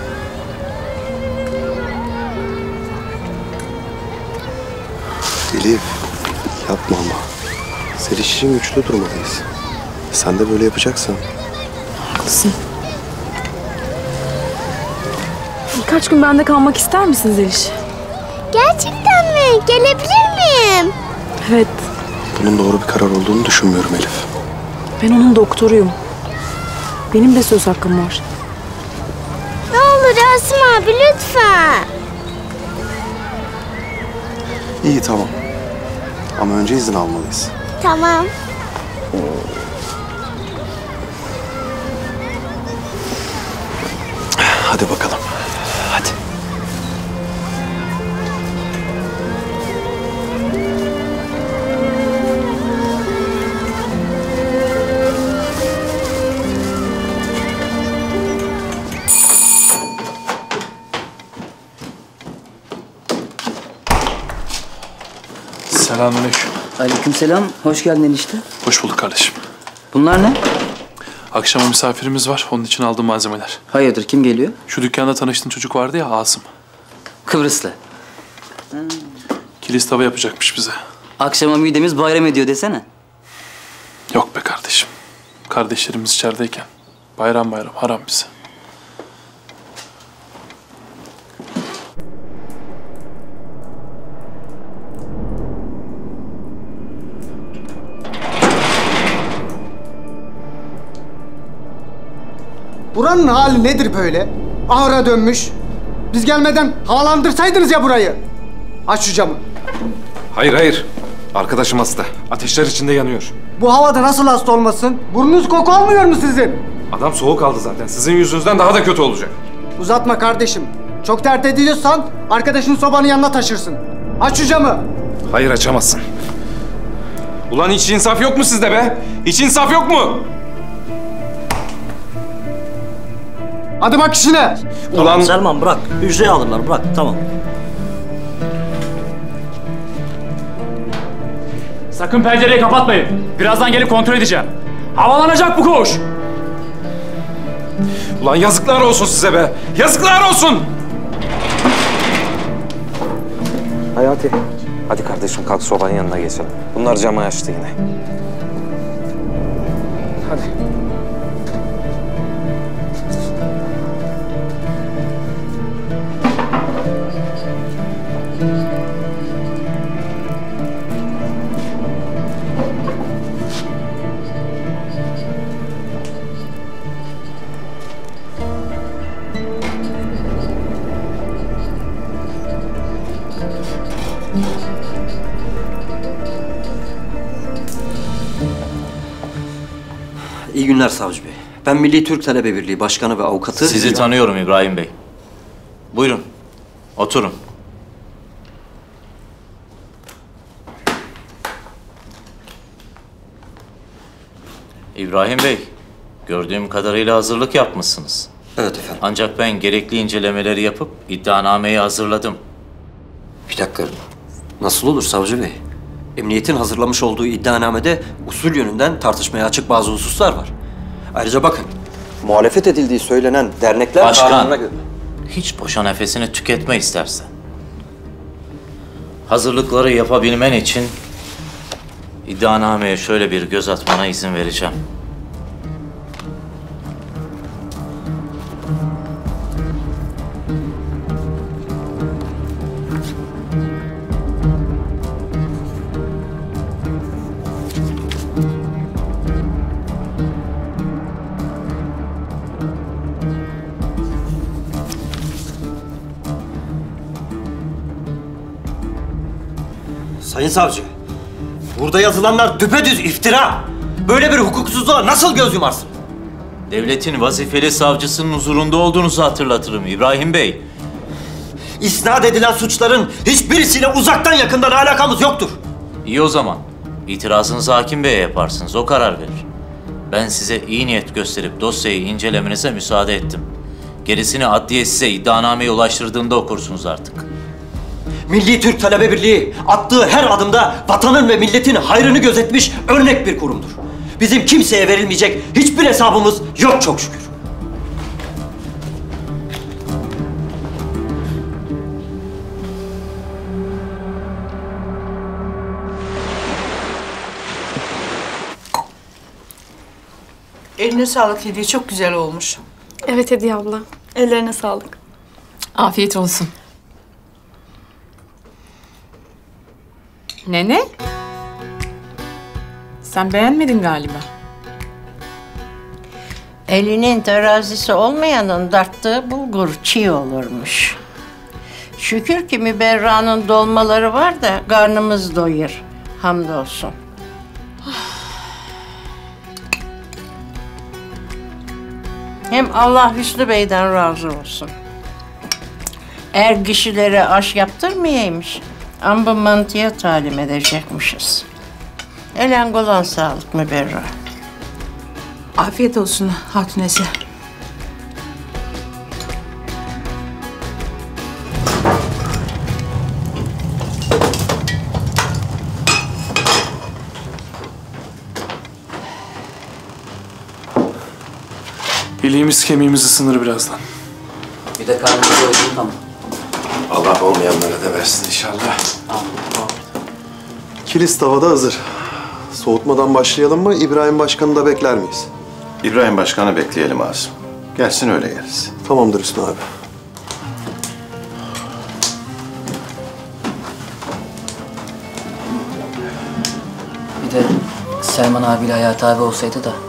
Elif, yapma ama. Zeliş için güçlü durmalıyız. Sen de böyle yapacaksan. Haklısın. Birkaç gün bende kalmak ister misin Zeliş? Gerçekten mi? Gelebilir miyim? Evet. Bunun doğru bir karar olduğunu düşünmüyorum Elif. Ben onun doktoruyum. Benim de söz hakkım var. Ne olur Rasim abi lütfen. İyi tamam. Ama önce izin almalıyız. Tamam. Hadi bakalım. Hadi. Selamünaleyküm. Aleykümselam. Hoş geldin enişte. Hoş bulduk kardeşim. Bunlar ne? Akşama misafirimiz var. Onun için aldığım malzemeler. Hayırdır, kim geliyor? Şu dükkanda tanıştığın çocuk vardı ya, Asım. Kıbrıslı. Kilis tava yapacakmış bize. Akşama midemiz bayram ediyor desene. Yok be kardeşim. Kardeşlerimiz içerideyken bayram bayram haram bize. Buranın hali nedir böyle? Ahıra dönmüş. Biz gelmeden havalandırsaydınız ya burayı. Aç şu camı. Hayır hayır. Arkadaşım hasta. Ateşler içinde yanıyor. Bu havada nasıl hasta olmasın? Burnunuz koku almıyor mu sizin? Adam soğuk aldı zaten. Sizin yüzünüzden daha da kötü olacak. Uzatma kardeşim. Çok dert ediyorsan arkadaşın sobanın yanına taşırsın. Aç şu camı. Hayır açamazsın. Ulan hiç insaf yok mu sizde be? Hiç insaf yok mu? Hadi bak işine. Ulan... Tamam Selman bırak. Hücreye alırlar bırak. Tamam. Sakın pencereyi kapatmayın. Birazdan gelip kontrol edeceğim. Havalanacak bu koğuş. Ulan yazıklar olsun size be. Yazıklar olsun. Hayati. Hadi kardeşim kalk sobanın yanına geçelim. Bunlar camı açtı yine. Hadi. İyi günler savcı bey. Ben Milli Türk Talebe Birliği Başkanı ve avukatı... Sizi tanıyorum İbrahim Bey. Buyurun, oturun. İbrahim Bey, gördüğüm kadarıyla hazırlık yapmışsınız. Evet efendim. Ancak ben gerekli incelemeleri yapıp iddianameyi hazırladım. Bir dakika. Nasıl olur savcı bey? Emniyetin hazırlamış olduğu iddianamede usul yönünden tartışmaya açık bazı hususlar var. Ayrıca bakın, muhalefet edildiği söylenen dernekler... Başkan, hiç boşa nefesini tüketme istersen. Hazırlıkları yapabilmen için iddianameye şöyle bir göz atmana izin vereceğim. Sayın savcı, burada yazılanlar düpedüz iftira. Böyle bir hukuksuzluğa nasıl göz yumarsın? devletin vazifeli savcısının huzurunda olduğunuzu hatırlatırım İbrahim Bey. İsnat edilen suçların hiçbirisiyle uzaktan yakından alakamız yoktur. İyi o zaman. İtirazınızı hakim beye yaparsınız. O karar verir. Ben size iyi niyet gösterip dosyayı incelemenize müsaade ettim. Gerisini adliye size iddianameyi ulaştırdığında okursunuz artık. Milli Türk Talebe Birliği attığı her adımda vatanın ve milletin hayrını gözetmiş örnek bir kurumdur. Bizim kimseye verilmeyecek hiçbir hesabımız yok çok şükür. Eline sağlık Hediye, çok güzel olmuş. Evet Hediye abla. Ellerine sağlık. Afiyet olsun. Nene? Sen beğenmedin galiba. Elinin terazisi olmayanın darttığı bulgur çiğ olurmuş. Şükür ki Müberra'nın dolmaları var da karnımız doyur. Hamdolsun. Hem Allah Hüsnü Bey'den razı olsun. Er kişilere aş yaptırmayaymış, amba mantıya talim edecekmişiz. Elen kolan sağlık Müberra. Afiyet olsun Hatunesi. İliğimiz kemiğimiz ısınır birazdan. Bir de karnımızı doyurun tamam. Allah olmayanlara da versin inşallah. Kilis tavada hazır. Soğutmadan başlayalım mı? İbrahim Başkan'ı da bekler miyiz? İbrahim Başkan'ı bekleyelim Asım. Gelsin öyle geliriz. Tamamdır Hüsnü abi. Bir de Selman abiyle Hayati abi olsaydı da.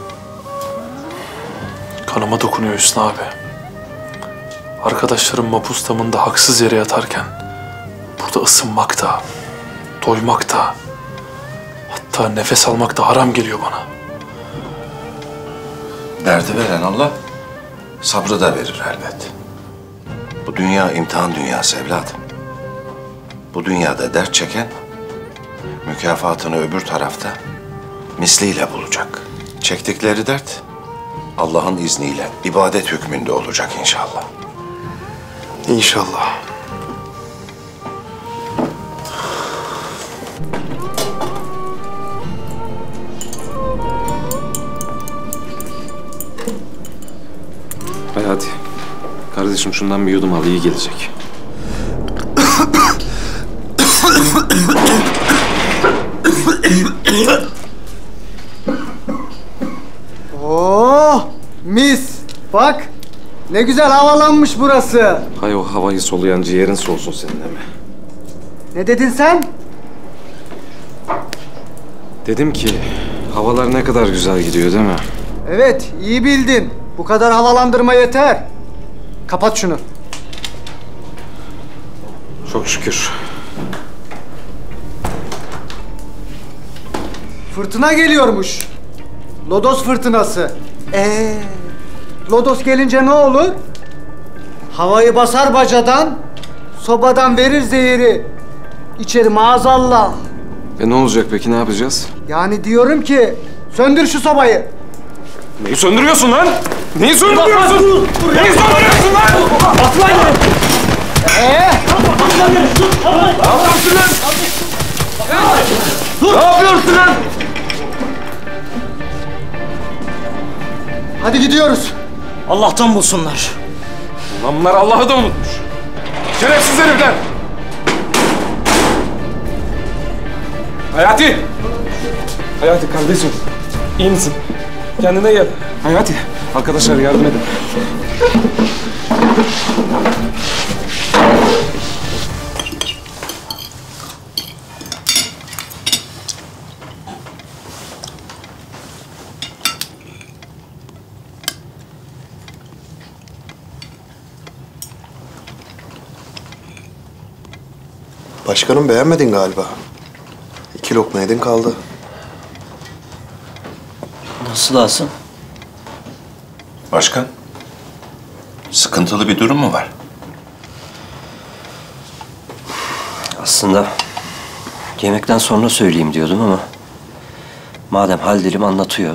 Kanıma dokunuyor Hüsnü abi. Arkadaşlarım mapus damında haksız yere yatarken burada ısınmak da, doymak da, hatta nefes almak da haram geliyor bana. Derdi veren Allah, sabrı da verir elbet. Bu dünya imtihan dünyası evladım. Bu dünyada dert çeken, mükafatını öbür tarafta misliyle bulacak. Çektikleri dert, Allah'ın izniyle ibadet hükmünde olacak inşallah. İnşallah. Hayati, kardeşim şundan bir yudum al, iyi gelecek. Oh, mis. Bak, ne güzel havalanmış burası. Hay o havayı soluyan ciğerin soğusun senin mi? Ne dedin sen? Dedim ki, havalar ne kadar güzel gidiyor değil mi? Evet, iyi bildin. Bu kadar havalandırma yeter. Kapat şunu. Çok şükür. Fırtına geliyormuş. Lodos fırtınası. Ee, lodos gelince ne olur? Havayı basar bacadan, sobadan verir zehiri. İçeri maazallah. E ne olacak peki, ne yapacağız? Yani diyorum ki, söndür şu sobayı. Neyi söndürüyorsun lan? Neyi söndürüyorsun? Neyi söndürüyorsun lan? Bas lan yere! Ee? Ne yapıyorsun lan? Ne yapıyorsun lan? Hadi gidiyoruz. Allah'tan bulsunlar. Lan bunlar Allah'ı da unutmuş. Şerefsiz herifler! Hayati! Hayati kardeşim, iyi misin? Kendine gel. Hayati, arkadaşlar yardım edin. Başkanım beğenmedin galiba. İki lokma yedin kaldı. Nasıl Asım? Başkan, sıkıntılı bir durum mu var? Aslında yemekten sonra söyleyeyim diyordum ama madem hal dilim anlatıyor.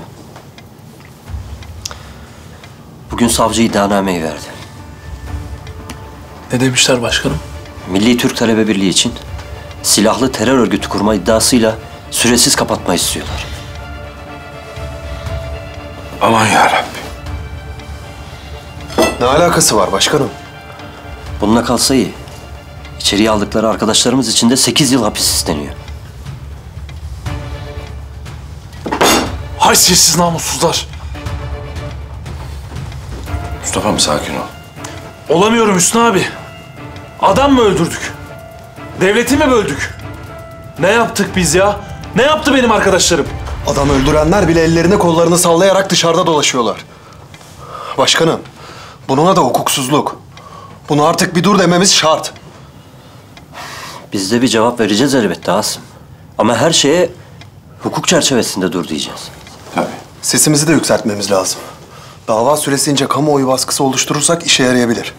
Bugün savcı iddianameyi verdi. Ne demişler başkanım? Milli Türk Talebe Birliği için silahlı terör örgütü kurma iddiasıyla süresiz kapatma istiyorlar. Aman yarabbim. Ne alakası var başkanım? Bununla kalsa iyi. İçeriye aldıkları arkadaşlarımız için de sekiz yıl hapis isteniyor. Haysiyetsiz namussuzlar. Mustafa'm sakin ol. Olamıyorum Hüsnü abi. Adam mı öldürdük? Devleti mi böldük? Ne yaptık biz ya? Ne yaptı benim arkadaşlarım? Adam öldürenler bile ellerini kollarını sallayarak dışarıda dolaşıyorlar. Başkanım, bunun da hukuksuzluk. Bunu artık bir dur dememiz şart. Biz de bir cevap vereceğiz elbette Asım. Ama her şeye hukuk çerçevesinde dur diyeceğiz. Tabii. Sesimizi de yükseltmemiz lazım. Dava süresince kamuoyu baskısı oluşturursak işe yarayabilir.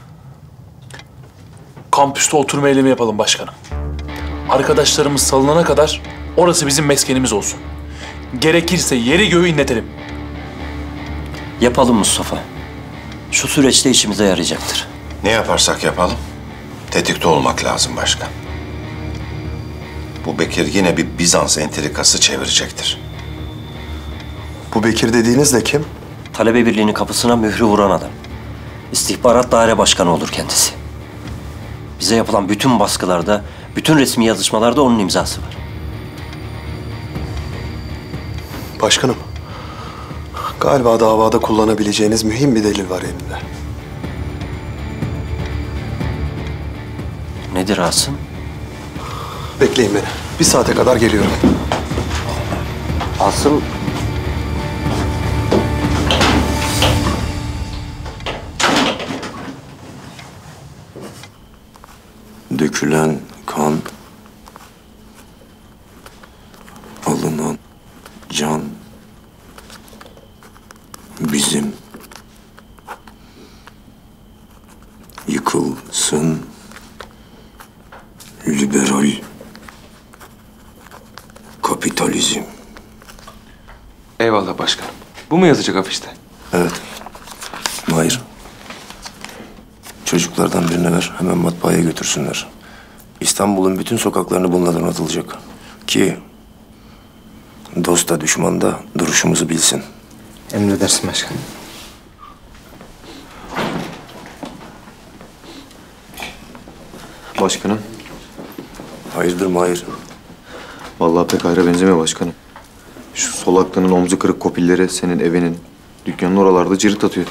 Kampüste oturma eylemi yapalım başkanım. Arkadaşlarımız salınana kadar orası bizim meskenimiz olsun. Gerekirse yeri göğü inletelim. Yapalım Mustafa. Şu süreçte işimize yarayacaktır. Ne yaparsak yapalım, tetikte olmak lazım başkan. Bu Bekir yine bir Bizans entrikası çevirecektir. Bu Bekir dediğiniz de kim? Talebe Birliği'nin kapısına mührü vuran adam. İstihbarat daire başkanı olur kendisi. Bize yapılan bütün baskılarda, bütün resmi yazışmalarda onun imzası var. Başkanım, galiba davada kullanabileceğiniz mühim bir delil var elimde. Nedir Asım? Bekleyin beni. Bir saate kadar geliyorum. Asım... Dökülen kan, alınan can, bizim yıkılsın liberal kapitalizm. Eyvallah başkanım. Bu mu yazacak afişte? Evet. Hayır. Çocuklardan birine ver, hemen matbaaya götürsünler. İstanbul'un bütün sokaklarını bununla donatılacak. Ki dost da düşman da duruşumuzu bilsin. Emredersin başkanım. Başkanım. Hayırdır Mahir? Vallahi pek hayra benzemiyor başkanım. Şu Solaklı'nın omzu kırık kopilleri senin evinin, dükkanın oralarda cirit atıyor.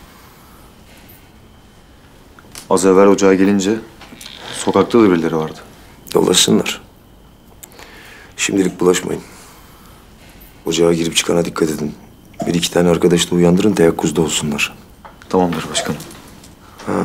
Az evvel ocağa gelince sokakta da birileri vardı. Dolaşsınlar. Şimdilik bulaşmayın. Ocağa girip çıkana dikkat edin. Bir iki tane arkadaş da uyandırın, teyakkuzda olsunlar. Tamamdır başkanım. Ha.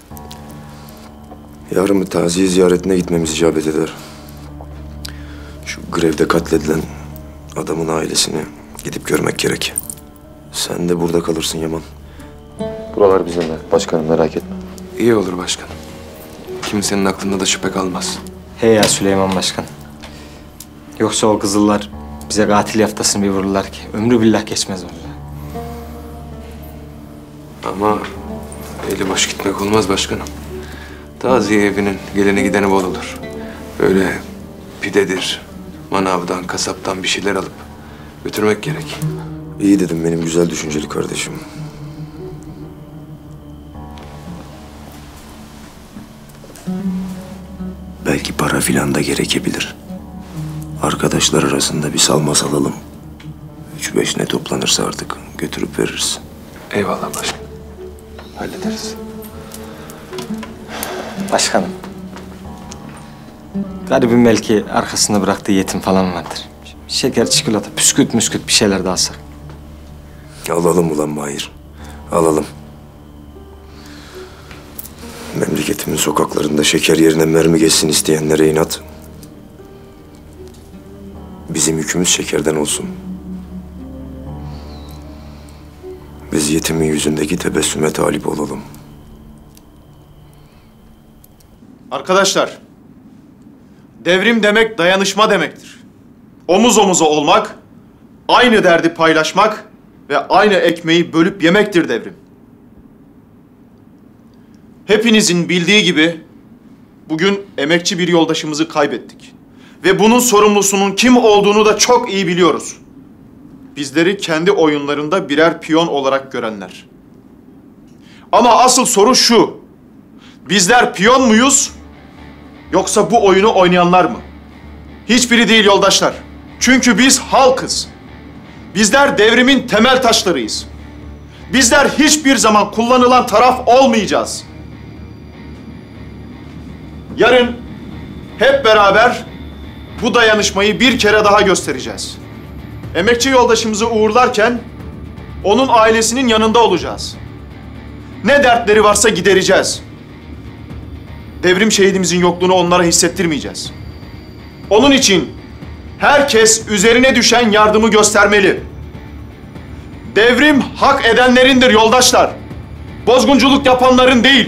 Yarın bir taziye ziyaretine gitmemiz icabet eder. Şu grevde katledilen adamın ailesini gidip görmek gerek. Sen de burada kalırsın Yaman. Buralar bizimle. Başkanım merak etme. İyi olur başkanım. Kimsenin aklında da şüphe kalmaz. Hey ya Süleyman Başkan. Yoksa o kızıllar bize katil yaftasını bir vururlar ki ömrü billah geçmez vallahi. Ama eli boş gitmek olmaz başkanım. Taziye evinin geleni gideni bol olur. Böyle pidedir, manavdan, kasaptan bir şeyler alıp götürmek gerek. İyi dedim benim güzel düşünceli kardeşim. Belki para filan da gerekebilir. Arkadaşlar arasında bir salma salalım. Üç beş ne toplanırsa artık götürüp veririz. Eyvallah başkanım. Hallederiz. Başkanım. Garibin belki arkasında bıraktığı yetim falan vardır. Şeker, çikolata, püsküt müsküt bir şeyler de alsak. Alalım ulan Mahir. Alalım. Memleketimin sokaklarında şeker yerine mermi geçsin isteyenlere inat. Bizim yükümüz şekerden olsun. biz yetimin yüzündeki tebessüme talip olalım. Arkadaşlar, devrim demek dayanışma demektir. Omuz omuza olmak, aynı derdi paylaşmak ve aynı ekmeği bölüp yemektir devrim. Hepinizin bildiği gibi bugün emekçi bir yoldaşımızı kaybettik. Ve bunun sorumlusunun kim olduğunu da çok iyi biliyoruz. Bizleri kendi oyunlarında birer piyon olarak görenler. Ama asıl soru şu: bizler piyon muyuz, yoksa bu oyunu oynayanlar mı? Hiçbiri değil yoldaşlar. Çünkü biz halkız. Bizler devrimin temel taşlarıyız. Bizler hiçbir zaman kullanılan taraf olmayacağız. Yarın hep beraber bu dayanışmayı bir kere daha göstereceğiz. Emekçi yoldaşımızı uğurlarken onun ailesinin yanında olacağız. Ne dertleri varsa gidereceğiz. Devrim şehidimizin yokluğunu onlara hissettirmeyeceğiz. Onun için herkes üzerine düşen yardımı göstermeli. Devrim hak edenlerindir yoldaşlar. Bozgunculuk yapanların değil.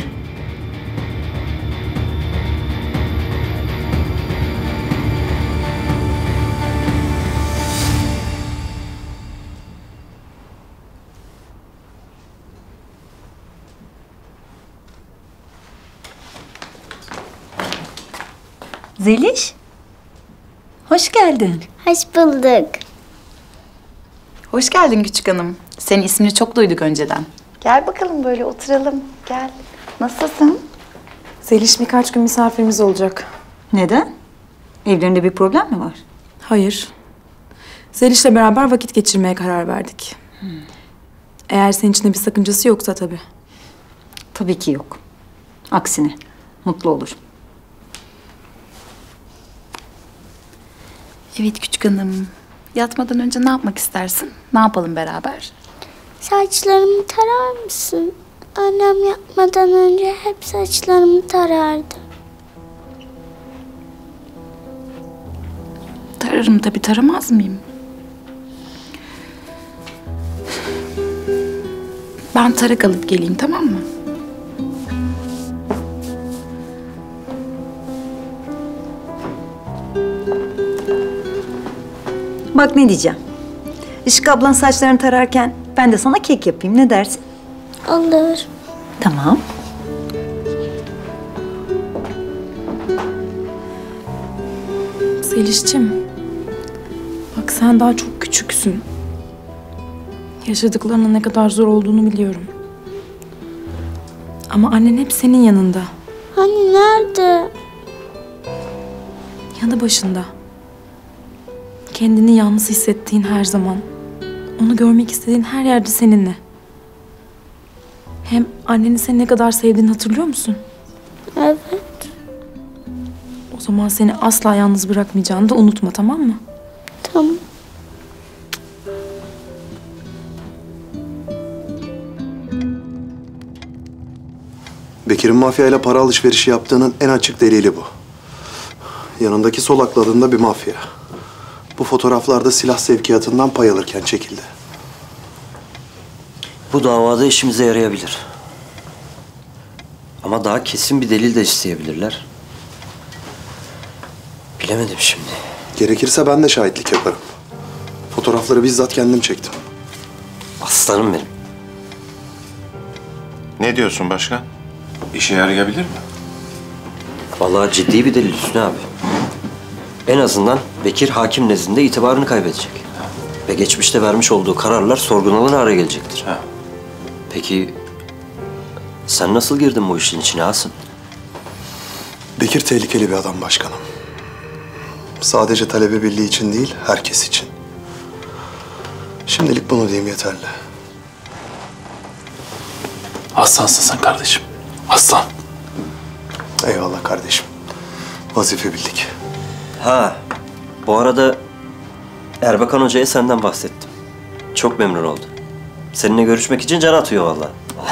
Zeliş, hoş geldin. Hoş bulduk. Hoş geldin küçük hanım. Senin ismini çok duyduk önceden. Gel bakalım böyle oturalım. Gel. Nasılsın? Zeliş birkaç gün misafirimiz olacak. Neden? Evlerinde bir problem mi var? Hayır. Zeliş'le beraber vakit geçirmeye karar verdik. Hmm. Eğer senin için de bir sakıncası yoksa tabii. Tabii ki yok. Aksine mutlu olur. Evet küçük hanım. Yatmadan önce ne yapmak istersin? Ne yapalım beraber? Saçlarımı tarar mısın? Annem yatmadan önce hep saçlarımı tarardı. Tararım tabii, taramaz mıyım? Ben tarak alıp geleyim, tamam mı? Bak ne diyeceğim. Işık ablan saçlarını tararken ben de sana kek yapayım. Ne dersin? Olur. Tamam. Zeliş'cim, bak sen daha çok küçüksün. Yaşadıklarının ne kadar zor olduğunu biliyorum. Ama annen hep senin yanında. Hani nerede? Yanı başında. Kendini yalnız hissettiğin her zaman, onu görmek istediğin her yerde seninle. Hem annenin seni ne kadar sevdiğini hatırlıyor musun? Evet. O zaman seni asla yalnız bırakmayacağını da unutma, tamam mı? Tamam. Bekir'in mafyayla para alışverişi yaptığının en açık delili bu. Yanındaki Solaklı adında bir mafya. Bu fotoğraflarda silah sevkiyatından pay alırken çekildi. Bu davada işimize yarayabilir. Ama daha kesin bir delil de isteyebilirler. Bilemedim şimdi. Gerekirse ben de şahitlik yaparım. Fotoğrafları bizzat kendim çektim. Aslanım benim. Ne diyorsun başkan? İşe yarayabilir mi? Vallahi ciddi bir delil Hüsnü abi. En azından Bekir hakim nezdinde itibarını kaybedecek. Ve geçmişte vermiş olduğu kararlar sorgulanır hale gelecektir. Ha. Peki sen nasıl girdin bu işin içine Asım? Bekir tehlikeli bir adam başkanım. Sadece talebe birliği için değil, herkes için. Şimdilik bunu diyeyim yeterli. Aslansın sen kardeşim. Aslan. Eyvallah kardeşim. Vazife bildik. Ha, bu arada Erbakan Hoca'ya senden bahsettim. Çok memnun oldu. Seninle görüşmek için can atıyor vallahi.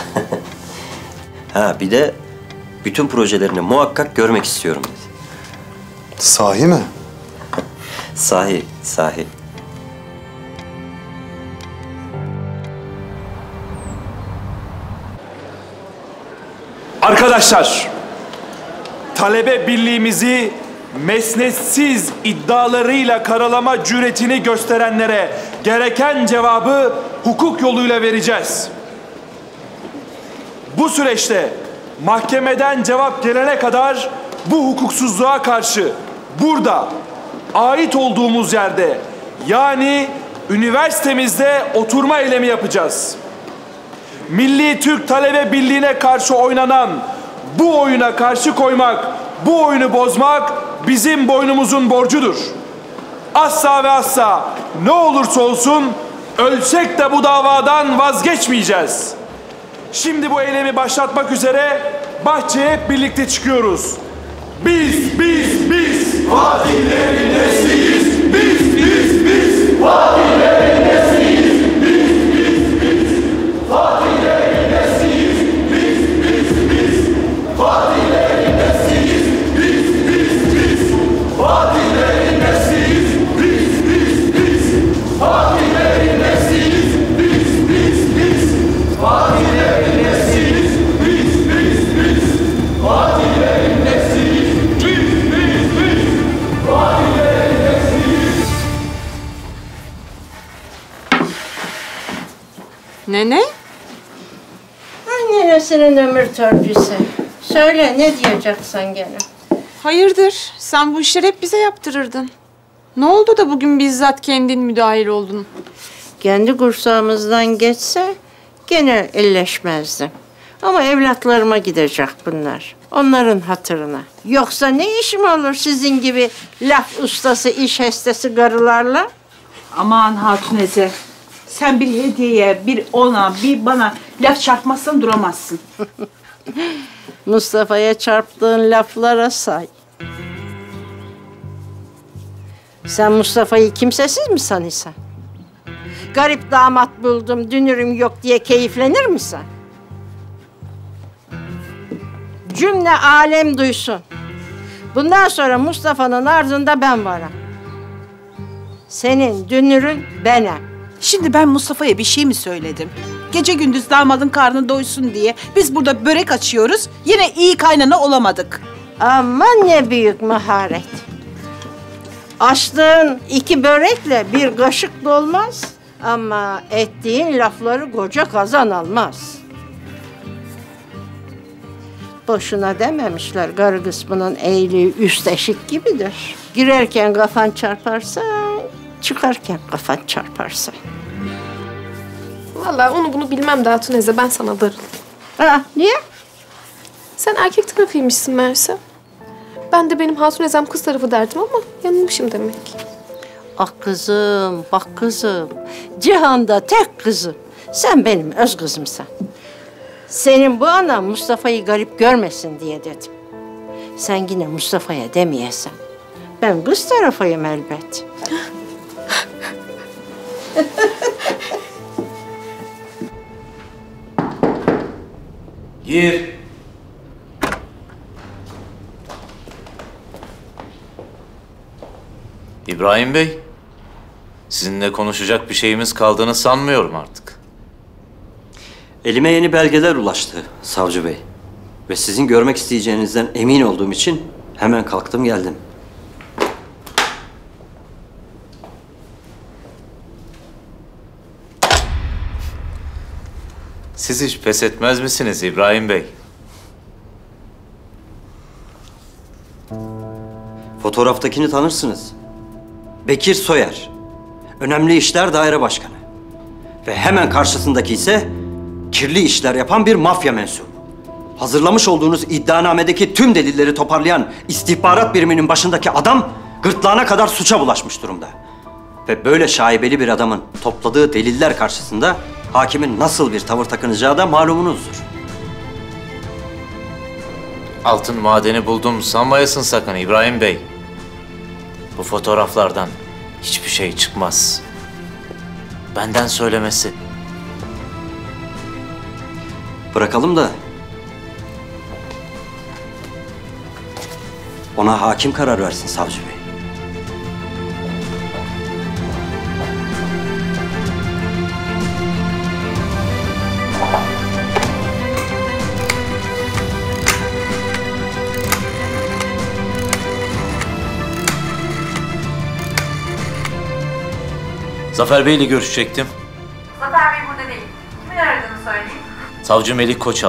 Ha, bir de bütün projelerini muhakkak görmek istiyorum dedi. Sahi mi? Sahi, sahi. Arkadaşlar, talebe birliğimizi mesnetsiz iddialarıyla karalama cüretini gösterenlere gereken cevabı hukuk yoluyla vereceğiz. Bu süreçte mahkemeden cevap gelene kadar bu hukuksuzluğa karşı burada, ait olduğumuz yerde, yani üniversitemizde oturma eylemi yapacağız. Milli Türk Talebe Birliği'ne karşı oynanan bu oyuna karşı koymak, bu oyunu bozmak bizim boynumuzun borcudur. Asla ve asla ne olursa olsun ölsek de bu davadan vazgeçmeyeceğiz. Şimdi bu eylemi başlatmak üzere bahçeye hep birlikte çıkıyoruz. Biz, biz, biz Fatihlerin nesliyiz. Biz, biz, biz Fatihlerin nesliyiz. Biz, biz, biz Fatihlerin nesliyiz. Biz, biz, biz Fatihlerin nesliyiz. Biz, biz, biz Fatihlerin nesliyiz. Biz, biz, biz Fatihlerin nesliyiz. Biz, biz, biz Fatihlerin nesliyiz. Biz, biz, biz Fatihlerin nesliyiz. Biz, biz, biz Fatihlerin nesliyiz. Nene? Annesinin ömür törpüsü. Söyle, ne diyeceksin gene? Hayırdır? Sen bu işleri hep bize yaptırırdın. Ne oldu da bugün bizzat kendin müdahil oldun? Kendi kursağımızdan geçse gene elleşmezdim. Ama evlatlarıma gidecek bunlar. Onların hatırına. Yoksa ne işim olur sizin gibi laf ustası, iş hestesi karılarla? Aman Hatuneze. Sen bir hediyeye, bir ona, bir bana laf çarpmazsan duramazsın. Mustafa'ya çarptığın laflara say. Sen Mustafa'yı kimsesiz mi sanıyorsun? Garip damat buldum, dünürüm yok diye keyiflenir misin? Cümle alem duysun. Bundan sonra Mustafa'nın ardında ben varım. Senin dünürün benim. Şimdi ben Mustafa'ya bir şey mi söyledim? Gece gündüz damadın karnı doysun diye biz burada börek açıyoruz. Yine iyi kaynana olamadık. Aman ne büyük maharet. Açtığın iki börekle bir kaşık dolmaz. Ama ettiğin lafları koca kazan almaz. Boşuna dememişler, karı kısmının eğiliği üst eşik gibidir. Girerken kafan çarparsa, çıkarken kafan çarparsa. Vallahi onu bunu bilmem de Hatuneze, ben sana darıldım. Ha, niye? Sen erkek tarafıymışsın meğerse. Ben de benim Hatunezem kız tarafı derdim ama yanılmışım demek. Ah kızım, bak kızım. Cihanda tek kızım. Sen benim öz kızımsın. Senin bu anan Mustafa'yı garip görmesin diye dedim. Sen yine Mustafa'ya demeyesen. Ben kız tarafıyım elbet. Gir. İbrahim Bey, sizinle konuşacak bir şeyimiz kaldığını sanmıyorum artık. Elime yeni belgeler ulaştı savcı bey. Ve sizin görmek isteyeceğinizden emin olduğum için hemen kalktım geldim. Siz hiç pes etmez misiniz İbrahim Bey? Fotoğraftakini tanırsınız. Bekir Soyer. Önemli İşler Daire Başkanı. Ve hemen karşısındaki ise kirli işler yapan bir mafya mensubu. Hazırlamış olduğunuz iddianamedeki tüm delilleri toparlayan istihbarat biriminin başındaki adam gırtlağına kadar suça bulaşmış durumda. Ve böyle şaibeli bir adamın topladığı deliller karşısında hakimin nasıl bir tavır takınacağı da malumunuzdur. Altın madeni buldum sanmayasın sakın İbrahim Bey. Bu fotoğraflardan hiçbir şey çıkmaz. Benden söylemesi. Bırakalım da ona hakim karar versin savcı bey. Zafer Bey'le görüşecektim. Zafer Bey burada değil. Kimin aradığını söyleyeyim. Savcı Melik Koçal.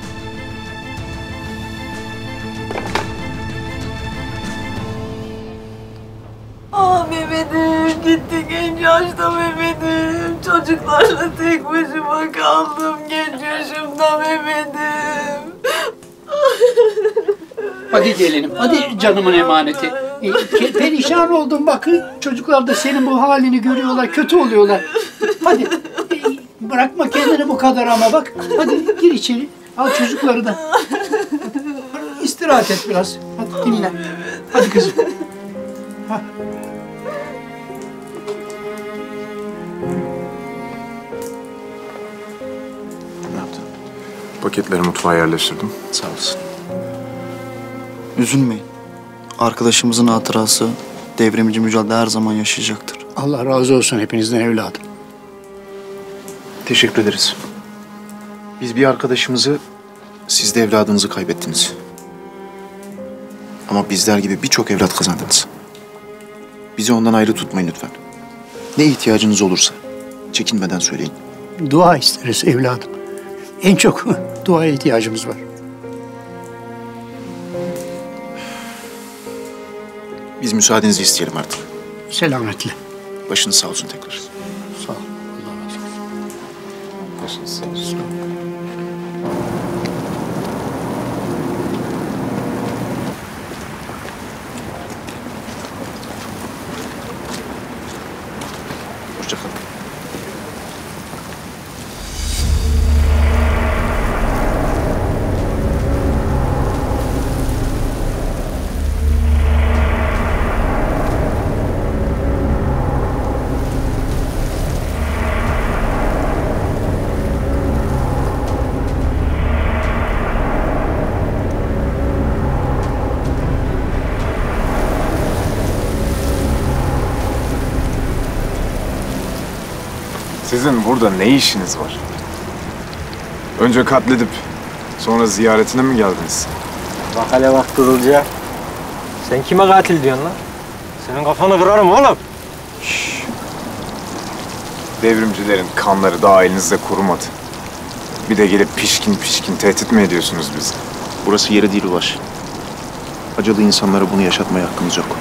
Ah Mehmet'im, gitti genç yaşta Mehmet'im. Çocuklarla tek başıma kaldım genç yaşımda Mehmet'im. Hadi gelelim, hadi canımın emaneti. E, ke- perişan oldum bakın. Çocuklar da senin bu halini görüyorlar, kötü oluyorlar. Hadi, e, bırakma kendini bu kadar ama bak. Hadi gir içeri, al çocukları da. İstirahat et biraz, hadi dinle. Hadi kızım. Ha. Paketleri mutfağa yerleştirdim. Sağ olasın. Üzülmeyin. Arkadaşımızın hatırası devrimci mücadele her zaman yaşayacaktır. Allah razı olsun hepinizden evladım. Teşekkür ederiz. Biz bir arkadaşımızı, siz de evladınızı kaybettiniz. Ama bizler gibi birçok evlat kazandınız. Bizi ondan ayrı tutmayın lütfen. Ne ihtiyacınız olursa çekinmeden söyleyin. Dua isteriz evladım. En çok duaya ihtiyacımız var. Biz müsaadenizi isteyelim artık. Selametle. Başınız sağ olsun tekrar. Sağ ol. Allah razı olsun. Başınız sağ olsun. Hoşça kalın. Sizin burada ne işiniz var? Önce katledip sonra ziyaretine mi geldiniz? Bak hele bak Kızılca. Sen kime katil diyorsun lan? Senin kafanı kırarım oğlum. Şşş. Devrimcilerin kanları daha elinizde kurumadı. Bir de gelip pişkin pişkin tehdit mi ediyorsunuz bizi? Burası yeri değil Ulaş. Acılı insanlara bunu yaşatmaya hakkımız yok.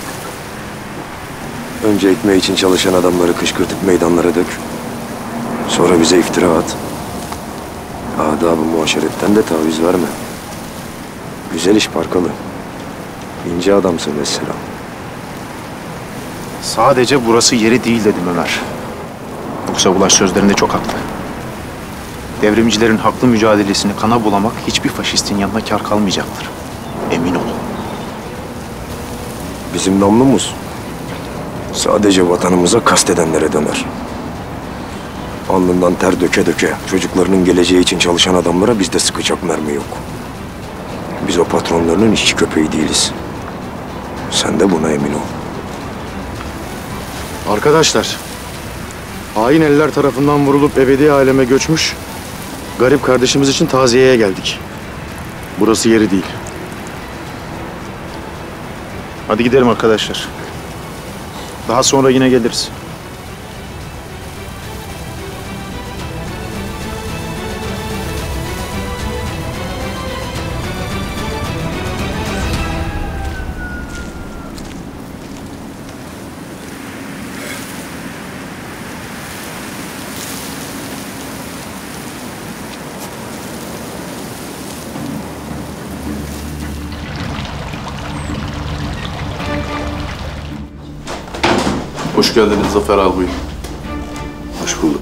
Önce ekmeği için çalışan adamları kışkırtıp meydanlara dök. Sonra bize iftira at. Adab-ı muaşeretten de taviz verme. Güzel iş Parkalı. İnce adamsın mesela. Sadece burası yeri değil dedim Ömer. Yoksa Ulaş sözlerinde çok haklı. Devrimcilerin haklı mücadelesini kana bulamak hiçbir faşistin yanına kâr kalmayacaktır. Emin ol. Bizim namlumuz sadece vatanımıza kastedenlere döner. Alnından ter döke döke çocuklarının geleceği için çalışan adamlara bizde sıkacak mermi yok. Biz o patronlarının işçi köpeği değiliz. Sen de buna emin ol. Arkadaşlar, hain eller tarafından vurulup ebedi aleme göçmüş garip kardeşimiz için taziyeye geldik. Burası yeri değil. Hadi gidelim arkadaşlar. Daha sonra yine geliriz. Hoş geldiniz Zafer Albay. Hoş bulduk.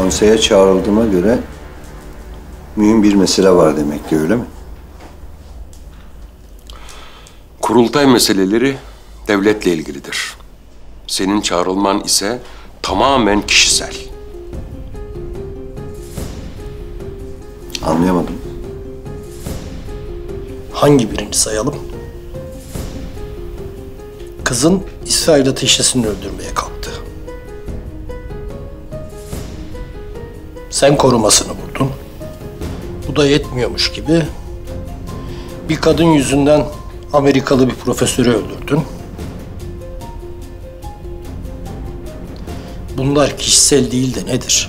Konseye çağrıldığıma göre mühim bir mesele var demek ki, öyle mi? Kurultay meseleleri devletle ilgilidir. Senin çağrılman ise tamamen kişisel. Anlayamadım. Hangi birini sayalım? Kızın İsrail ateşesini öldürmeye kalktı. Sen korumasını buldun. Bu da yetmiyormuş gibi bir kadın yüzünden Amerikalı bir profesörü öldürdün. Bunlar kişisel değil de nedir?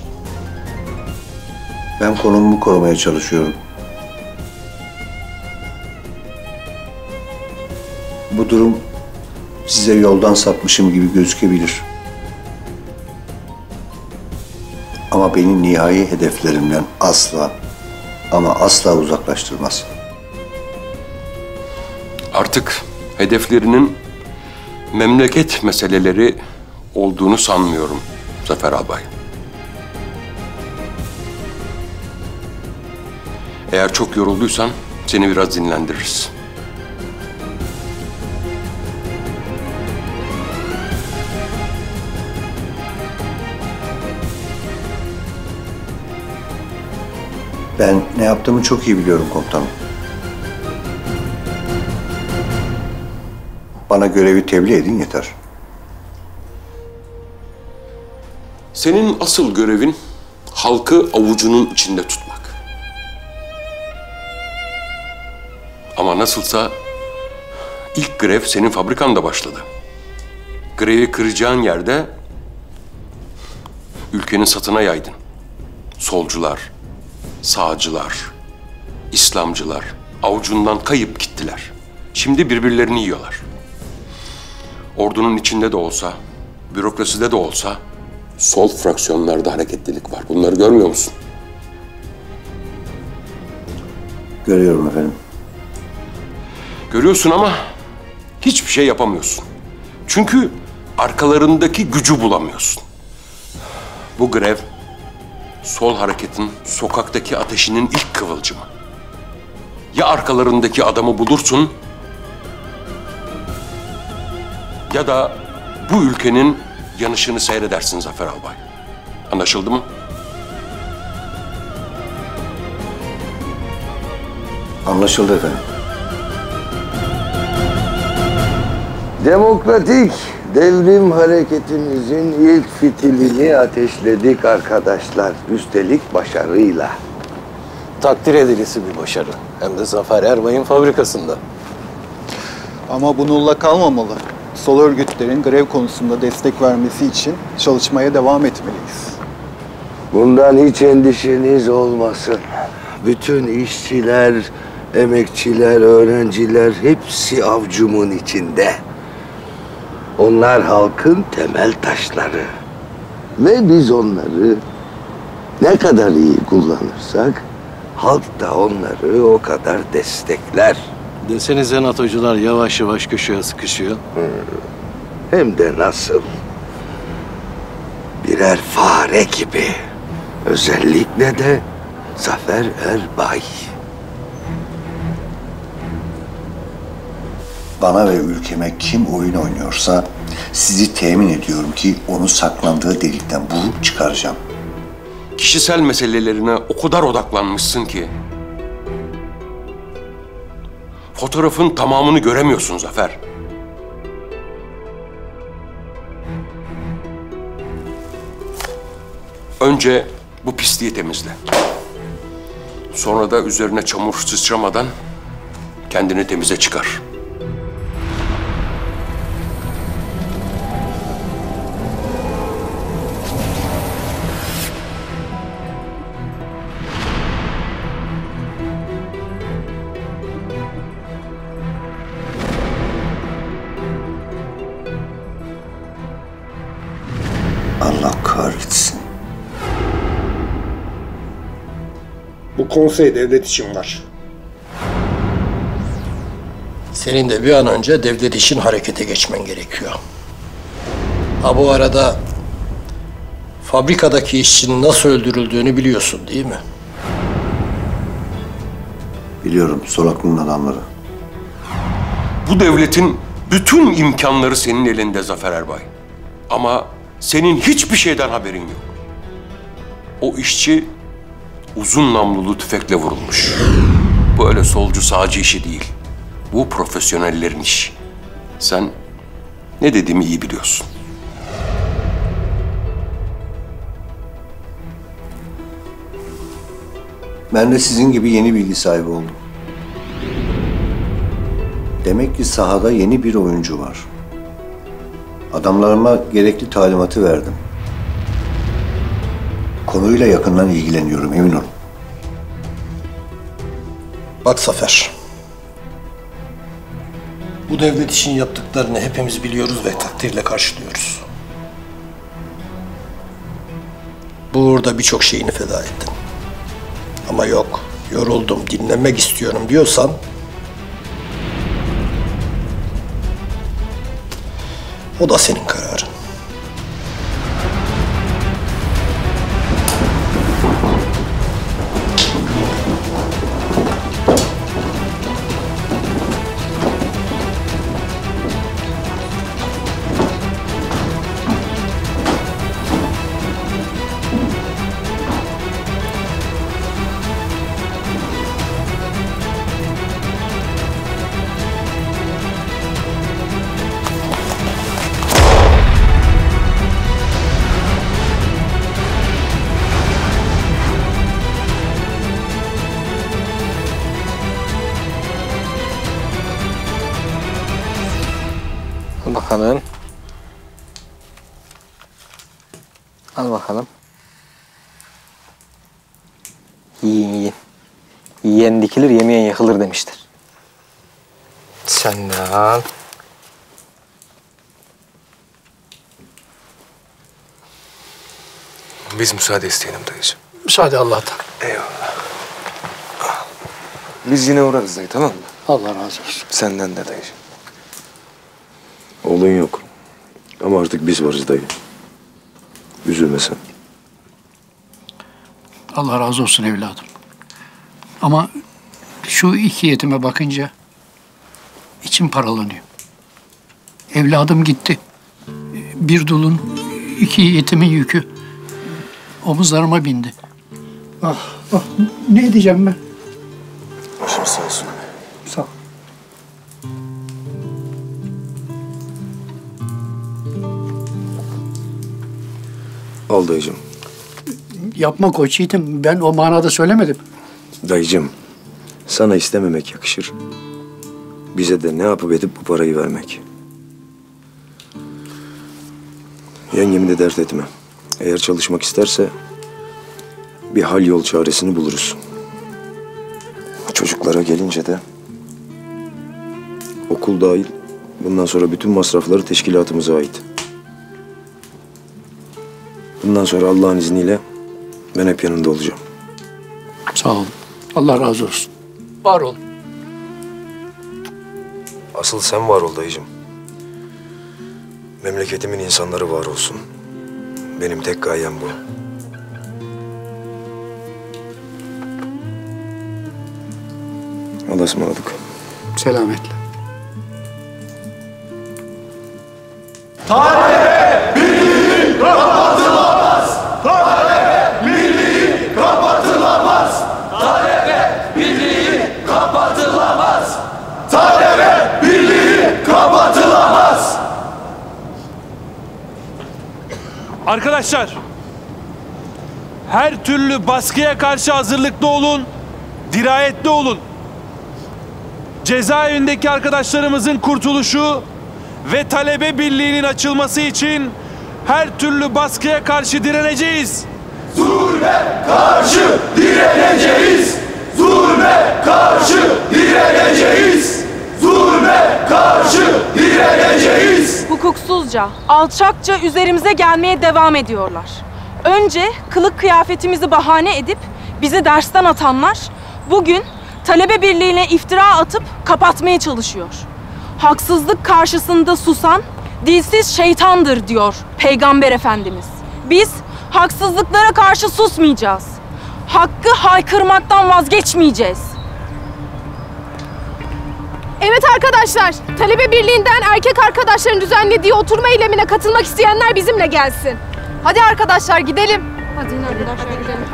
Ben konumumu korumaya çalışıyorum. Bu durum size yoldan sapmışım gibi gözükebilir. Ama beni nihai hedeflerimden asla ama asla uzaklaştırmaz. Artık hedeflerinin memleket meseleleri olduğunu sanmıyorum Zafer Albay. Eğer çok yorulduysan seni biraz dinlendiririz. Ben ne yaptığımı çok iyi biliyorum komutanım. Bana görevi tebliğ edin yeter. Senin asıl görevin halkı avucunun içinde tutmak. Ama nasılsa ilk grev senin fabrikanda başladı. Grevi kıracağın yerde ülkenin satına yaydın. Solcular, sağcılar, İslamcılar avucundan kayıp gittiler. Şimdi birbirlerini yiyorlar. Ordunun içinde de olsa, bürokraside de olsa sol fraksiyonlarda hareketlilik var. Bunları görmüyor musun? Görüyorum efendim. Görüyorsun ama hiçbir şey yapamıyorsun. Çünkü arkalarındaki gücü bulamıyorsun. Bu grev sol hareketin sokaktaki ateşinin ilk kıvılcımı. Ya arkalarındaki adamı bulursun ya da bu ülkenin yanışını seyredersin Zafer Albay. Anlaşıldı mı? Anlaşıldı efendim. Demokratik devrim hareketimizin ilk fitilini ateşledik arkadaşlar. Üstelik başarıyla. Takdir edilisi bir başarı. Hem de Zafer Erbay'ın fabrikasında. Ama bununla kalmamalı. Sol örgütlerin grev konusunda destek vermesi için çalışmaya devam etmeliyiz. Bundan hiç endişeniz olmasın. Bütün işçiler, emekçiler, öğrenciler hepsi avcumun içinde. Onlar halkın temel taşları. Ve biz onları ne kadar iyi kullanırsak halk da onları o kadar destekler. Desenize NATO'cular yavaş yavaş köşeye sıkışıyor. Hem de nasıl? Birer fare gibi. Özellikle de Zafer Erbay. Bana ve ülkeme kim oyun oynuyorsa sizi temin ediyorum ki onu saklandığı delikten bulup çıkaracağım. Kişisel meselelerine o kadar odaklanmışsın ki fotoğrafın tamamını göremiyorsun Zafer. Önce bu pisliği temizle. Sonra da üzerine çamur sıçramadan kendini temize çıkar. Allah kahretsin. Bu konsey devlet için var. Senin de bir an önce devlet için harekete geçmen gerekiyor. Ha bu arada fabrikadaki işçinin nasıl öldürüldüğünü biliyorsun değil mi? Biliyorum Solaklı'nın adamları. Bu devletin bütün imkanları senin elinde Zafer Erbay. Ama senin hiçbir şeyden haberin yok. O işçi uzun namlulu tüfekle vurulmuş. Bu öyle solcu sağcı işi değil. Bu profesyonellerin işi. Sen ne dediğimi iyi biliyorsun. Ben de sizin gibi yeni bilgi sahibi oldum. Demek ki sahada yeni bir oyuncu var. Adamlarıma gerekli talimatı verdim. Konuyla yakından ilgileniyorum, emin olun. Bak Zafer. Bu devlet için yaptıklarını hepimiz biliyoruz ve takdirle karşılıyoruz. Bu uğurda birçok şeyini feda ettin. Ama yok, yoruldum, dinlenmek istiyorum diyorsan... o da senin kararın. Al bakalım. Al bakalım. Yiyin yiyin. Yiyen dikilir, yemeyen yakılır demiştir. Sen de al. Biz müsaade isteyelim dayıcığım. Müsaade Allah'tan. Eyvallah. Biz yine uğrarız dayı, tamam mı? Allah razı olsun. Senden de dayıcığım. Oğlun yok. Ama artık biz varız dayı. Üzülme sen. Allah razı olsun evladım. Ama şu iki yetime bakınca içim paralanıyor. Evladım gitti. Bir dulun, iki yetimin yükü omuzlarıma bindi. Ah, ah, ne edeceğim ben? Başım sağ olsun. Sağ ol. Al dayıcığım. Yapma koç yiğitim. Ben o manada söylemedim. Dayıcığım, sana istememek yakışır. Bize de ne yapıp edip bu parayı vermek. Yengemi de dert etme. Eğer çalışmak isterse bir hal yol çaresini buluruz. Çocuklara gelince de okul dahil bundan sonra bütün masrafları teşkilatımıza ait. Bundan sonra Allah'ın izniyle ben hep yanında olacağım. Sağ ol. Allah razı olsun. Var ol. Asıl sen var ol dayıcığım. Memleketimin insanları var olsun. Benim tek gayem bu. Allah'a ısmarladık. Selametle. Talebe birliği kapatılamaz. Talebe birliği kapatılamaz. Talebe birliği kapatılamaz. Talebe birliği kapatılamaz. Arkadaşlar, her türlü baskıya karşı hazırlıklı olun, dirayetli olun. Cezaevindeki arkadaşlarımızın kurtuluşu ve talebe birliğinin açılması için her türlü baskıya karşı direneceğiz. Zulme karşı direneceğiz. Zulme karşı direneceğiz. Zulme karşı direneceğiz. Hukuksuzca, alçakça üzerimize gelmeye devam ediyorlar. Önce kılık kıyafetimizi bahane edip bizi dersten atanlar bugün talebe birliğine iftira atıp kapatmaya çalışıyor. Haksızlık karşısında susan dilsiz şeytandır diyor Peygamber Efendimiz. Biz Haksızlıklara karşı susmayacağız. Hakkı haykırmaktan vazgeçmeyeceğiz. Evet arkadaşlar, talebe birliğinden erkek arkadaşların düzenlediği oturma eylemine katılmak isteyenler bizimle gelsin. Hadi arkadaşlar gidelim. Hadi arkadaşlar gidelim.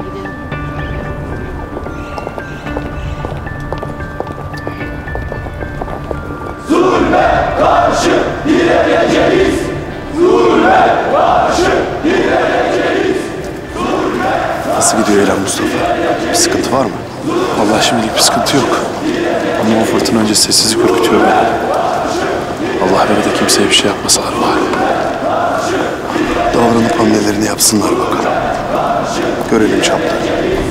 Zulme karşı direneceğiz. Zulme karşı direneceğiz. Nasıl gidiyor eylem Mustafa? Bir sıkıntı var mı? Vallahi şimdilik bir sıkıntı yok. Ama o fırtına önce sessizlik ürkütüyor beni. Allah böyle de kimseye bir şey yapmasalar bari. Davranıp hamlelerini yapsınlar bakalım. Görelim çapları.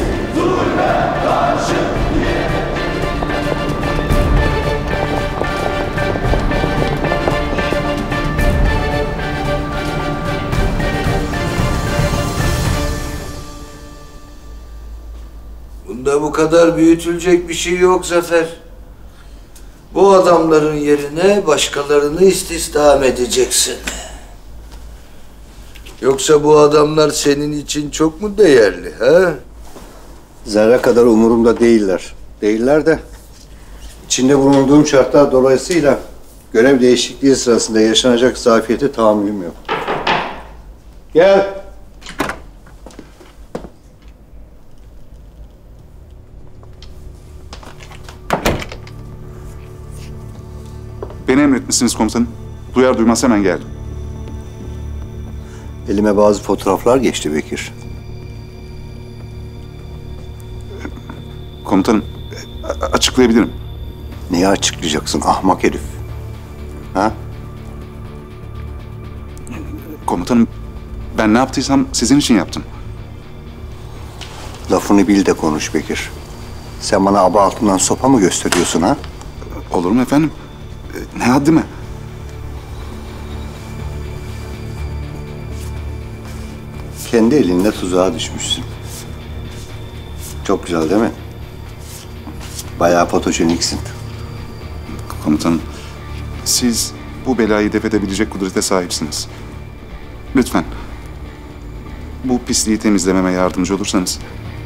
Bunda bu kadar büyütülecek bir şey yok Zafer. Bu adamların yerine başkalarını istihdam edeceksin. Yoksa bu adamlar senin için çok mu değerli, ha? Zerre kadar umurumda değiller. Değiller de içinde bulunduğum şartlar dolayısıyla görev değişikliği sırasında yaşanacak zafiyete tahammülüm yok. Gel. Beni emretmişsiniz komutanım. Duyar duymaz hemen geldim. Elime bazı fotoğraflar geçti Bekir. Komutanım, açıklayabilirim. Neyi açıklayacaksın ahmak herif? Ha? Komutanım, ben ne yaptıysam sizin için yaptım. Lafını bil de konuş Bekir. Sen bana aba altından sopa mı gösteriyorsun ha? Olur mu efendim? Ne haddime? Kendi elinle tuzağa düşmüşsün. Çok güzel değil mi? Bayağı fotojeniksin. Komutanım, siz bu belayı def edebilecek kudrete sahipsiniz. Lütfen, bu pisliği temizlememe yardımcı olursanız.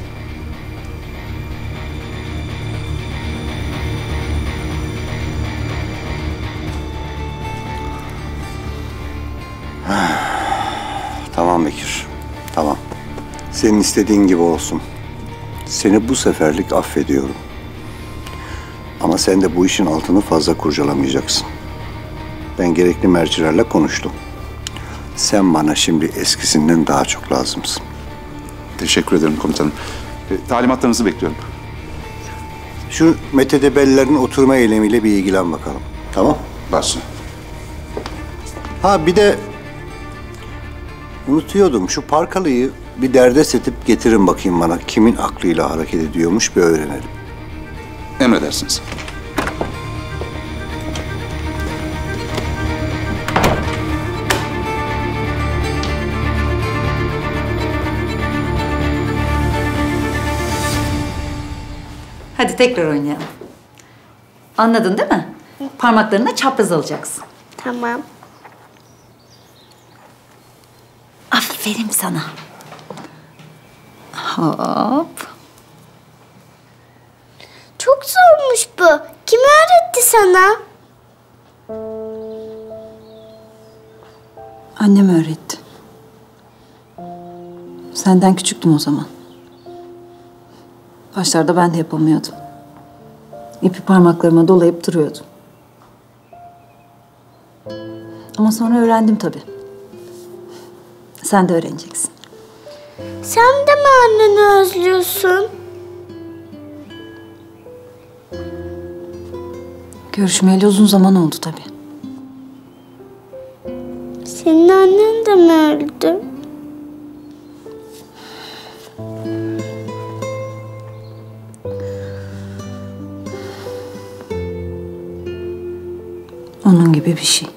Tamam Bekir, tamam. Senin istediğin gibi olsun. Seni bu seferlik affediyorum. Ama sen de bu işin altını fazla kurcalamayacaksın. Ben gerekli mercilerle konuştum. Sen bana şimdi eskisinden daha çok lazımsın. Teşekkür ederim komutanım. E, talimatlarınızı bekliyorum. Şu metedebellerin oturma eylemiyle bir ilgilen bakalım. Tamam? Başla. Ha bir de unutuyordum. Şu Parkalı'yı bir derdest edip getirin bakayım bana. Kimin aklıyla hareket ediyormuş bir öğrenelim. Emredersiniz. Hadi tekrar oynayalım. Anladın değil mi? Parmaklarına çapraz alacaksın. Tamam. Aferin sana. Hop. Çok zormuş bu. Kim öğretti sana? Annem öğretti. Senden küçüktüm o zaman. Başlarda ben de yapamıyordum. İpi parmaklarıma dolayıp duruyordum. Ama sonra öğrendim tabii. Sen de öğreneceksin. Sen de mi anneni özlüyorsun? Görüşmeyeli uzun zaman oldu tabii. Senin annen de mi öldü? Onun gibi bir şey.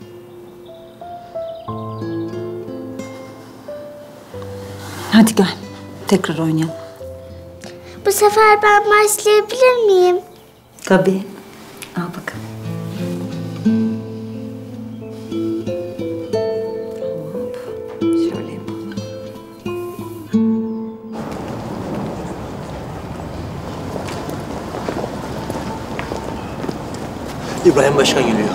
Hadi gel. Tekrar oynayalım. Bu sefer ben başlayabilir miyim? Tabii. Al bakalım. Hop. Şöyle yapalım. İbrahim Başkan geliyor.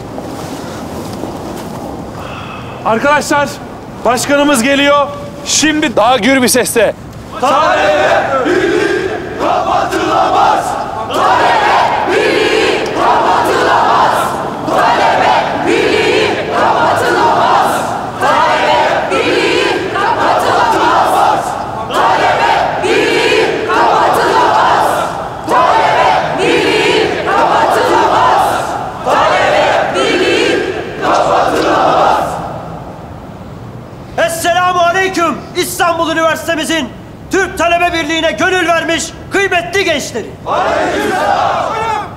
Arkadaşlar, başkanımız geliyor. Şimdi daha gür bir sesle. Talebe birliği kapatılamaz. Talebe birliği kapatılamaz. Talebe birliği kapatılamaz. Talebe birliği kapatılamaz. Talebe birliği kapatılamaz. Talebe birliği kapatılamaz. Talebe birliği kapatılamaz. Esselamu Aleyküm İstanbul Üniversitemizin Türk Talebe Birliği'ne gönül vermiş kıymetli gençleri. Aleykümselam.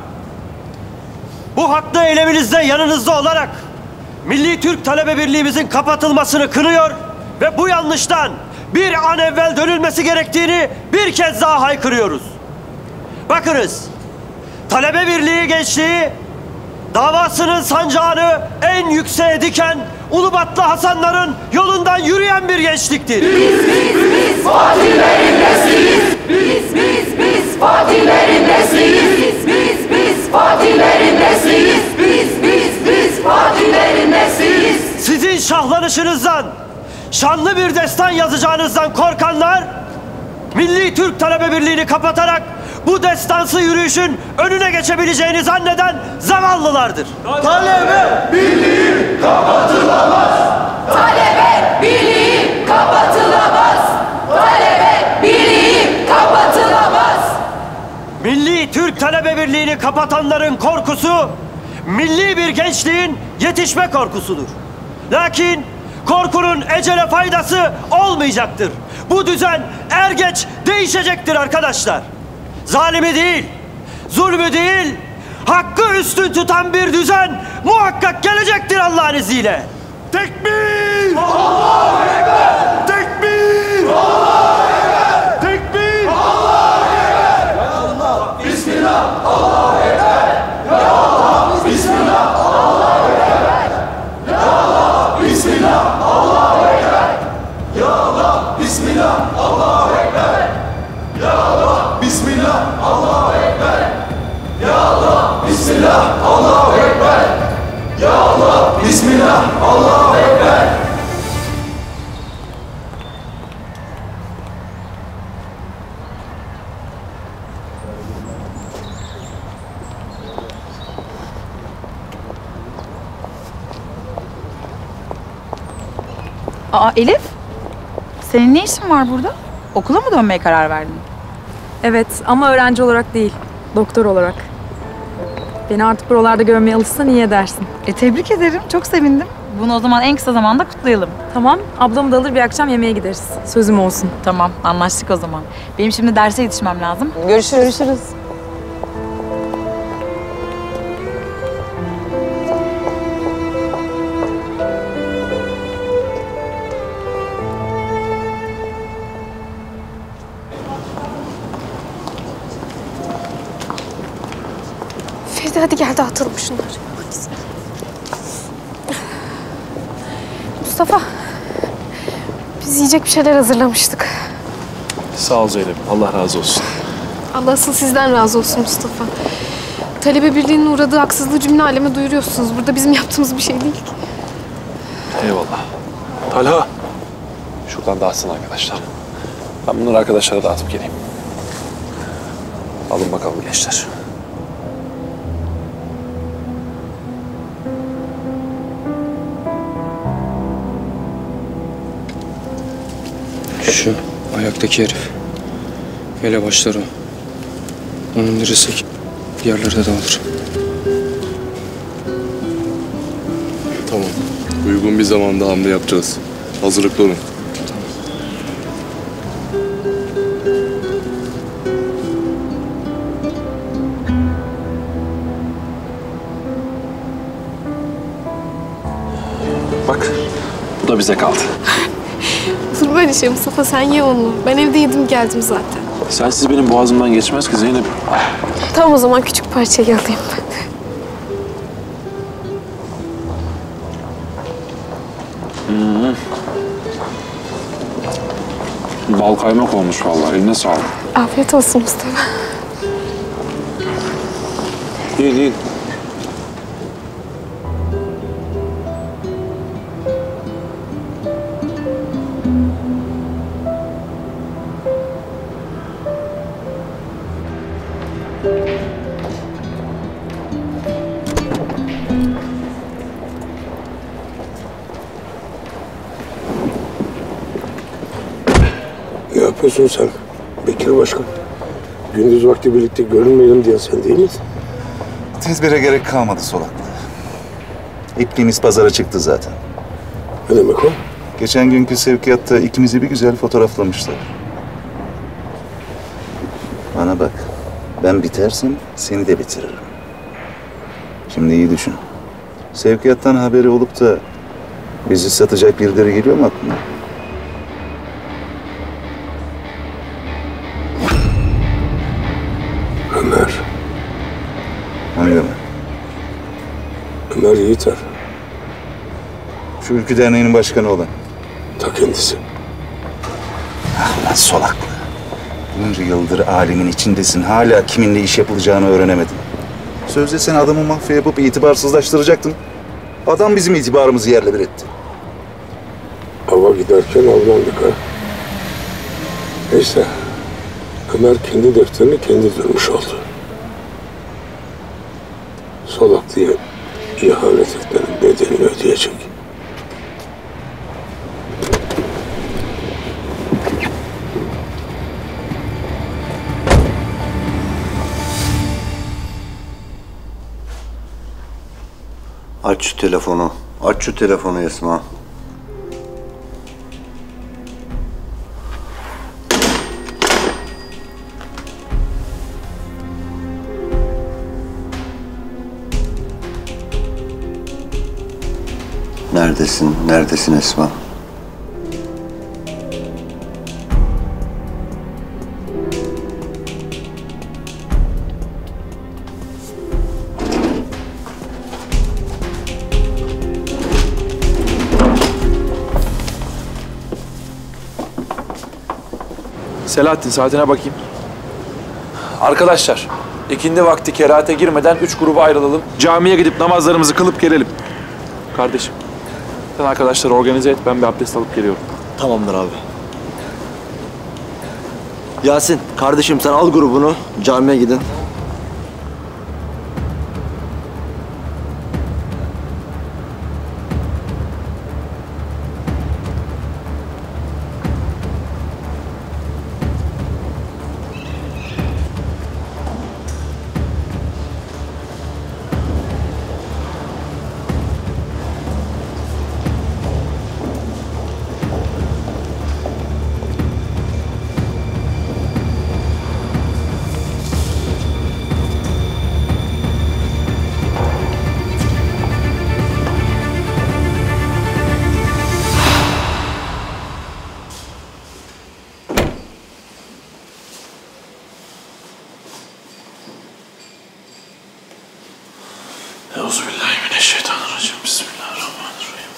Bu haklı eyleminizde yanınızda olarak Milli Türk Talebe Birliği'mizin kapatılmasını kınıyor ve bu yanlıştan bir an evvel dönülmesi gerektiğini bir kez daha haykırıyoruz. Bakınız, Talebe Birliği gençliği davasının sancağını en yükseğe diken Ulubatlı Hasanların yolundan yürüyen bir gençliktir. Biz biz biz Fatihlerin nesliyiz. Biz biz biz Fatihlerin nesliyiz. Biz biz biz Fatihlerin nesliyiz. Biz biz biz Fatihlerin nesliyiz. Sizin şahlanışınızdan, şanlı bir destan yazacağınızdan korkanlar, Milli Türk Talebe Birliği'ni kapatarak bu destansı yürüyüşün önüne geçebileceğini zanneden zavallılardır. Talebe birliği kapatılamaz. Talebe birliği kapatılamaz. Talebe birliği kapatılamaz. Milli Türk Talebe Birliği'ni kapatanların korkusu, milli bir gençliğin yetişme korkusudur. Lakin korkunun ecele faydası olmayacaktır. Bu düzen er geç değişecektir arkadaşlar. Zalimi değil, zulmü değil, hakkı üstün tutan bir düzen muhakkak gelecektir Allah'ın izniyle. Tekbir! Allahu Ekber! Tekbir! Allahu Ekber! Tekbir! Allahu Ekber! Ya Allah! Bismillah! Allahu Ekber! Ya Allah! Bismillah! Allahu Ekber! Ya Allah! Bismillah! Allahu Ekber! Ya Allah! Bismillah! Allahu Ekber! Ya Allah! Bismillah! Allahu Ekber! Ya Allah! Bismillah! Allahu Ekber! Ya Allah! Bismillah! Allahu Ekber! Aa Elif, senin ne işin var burada? Okula mı dönmeye karar verdin? Evet ama öğrenci olarak değil, doktor olarak. Beni artık buralarda görmeye alışsan iyi edersin. E tebrik ederim, çok sevindim. Bunu o zaman en kısa zamanda kutlayalım. Tamam, ablamı da alır bir akşam yemeğe gideriz. Sözüm olsun. Tamam, anlaştık o zaman. Benim şimdi derse yetişmem lazım. Görüşürüz. Görüşürüz. Feride hadi gel dağıtalım şunları. Mustafa, biz yiyecek bir şeyler hazırlamıştık. Sağ ol Zeynep. Allah razı olsun. Allah asıl sizden razı olsun Mustafa. Talebe Birliği'nin uğradığı haksızlığı cümle aleme duyuruyorsunuz. Burada bizim yaptığımız bir şey değil ki. Eyvallah. Talha. Şuradan dağıtsın arkadaşlar. Ben bunları arkadaşlara dağıtıp geleyim. Alın bakalım gençler. Şu ayaktaki herif. Elebaşları o. Onu indirirsek diğerleri de olur. Tamam. Uygun bir zamanda hamle yapacağız. Hazırlıklı olun. Bak, bu da bize kaldı. Olur böyle şey Mustafa, sen ye onu. Ben evde yedim geldim zaten. Sensiz benim boğazımdan geçmez ki Zeynep. Tamam o zaman küçük parçayı alayım ben. Hmm. Bal kaymak olmuş vallahi. Eline sağlık. Afiyet olsun Mustafa. Değil değil. yapıyorsun sen Bekir Başkan? Gündüz vakti birlikte görünmeyelim diye sen değil miydin? Tezbire gerek kalmadı Solaklı. İpliğimiz pazara çıktı zaten. Ne demek o? Geçen günkü sevkiyatta ikimizi bir güzel fotoğraflamışlar. Bana bak, ben bitersem seni de bitiririm. Şimdi iyi düşün. Sevkiyattan haberi olup da bizi satacak birileri geliyor mu aklına? Ömer. Hangi Ömer? Ömer Yiğiter. Şu Ülkü Derneği'nin başkanı olan. Ta kendisi. Ah lan Solaklı. Bunca yıldır alemin içindesin. Hala kiminle iş yapılacağını öğrenemedin. Sözde sen adamı mafya yapıp itibarsızlaştıracaktın. Adam bizim itibarımızı yerle bir etti. Ava giderken avlandık ha. Neyse. Ömer kendi defterini kendi durmuş oldu. Solaklı'ya ihanet etmenin bedelini ödeyecek. Aç şu telefonu. Aç şu telefonu Esma. Neredesin? Neredesin Esma? Selahattin saatine bakayım. Arkadaşlar, ikindi vakti kerate girmeden üç gruba ayrılalım. Camiye gidip namazlarımızı kılıp gelelim. Kardeşim, sen arkadaşları organize et, ben bir abdest alıp geliyorum. Tamamdır abi. Yasin, kardeşim sen al grubunu, camiye gidin. Euzubillahimineşşeytanirracim. Bismillahirrahmanirrahim.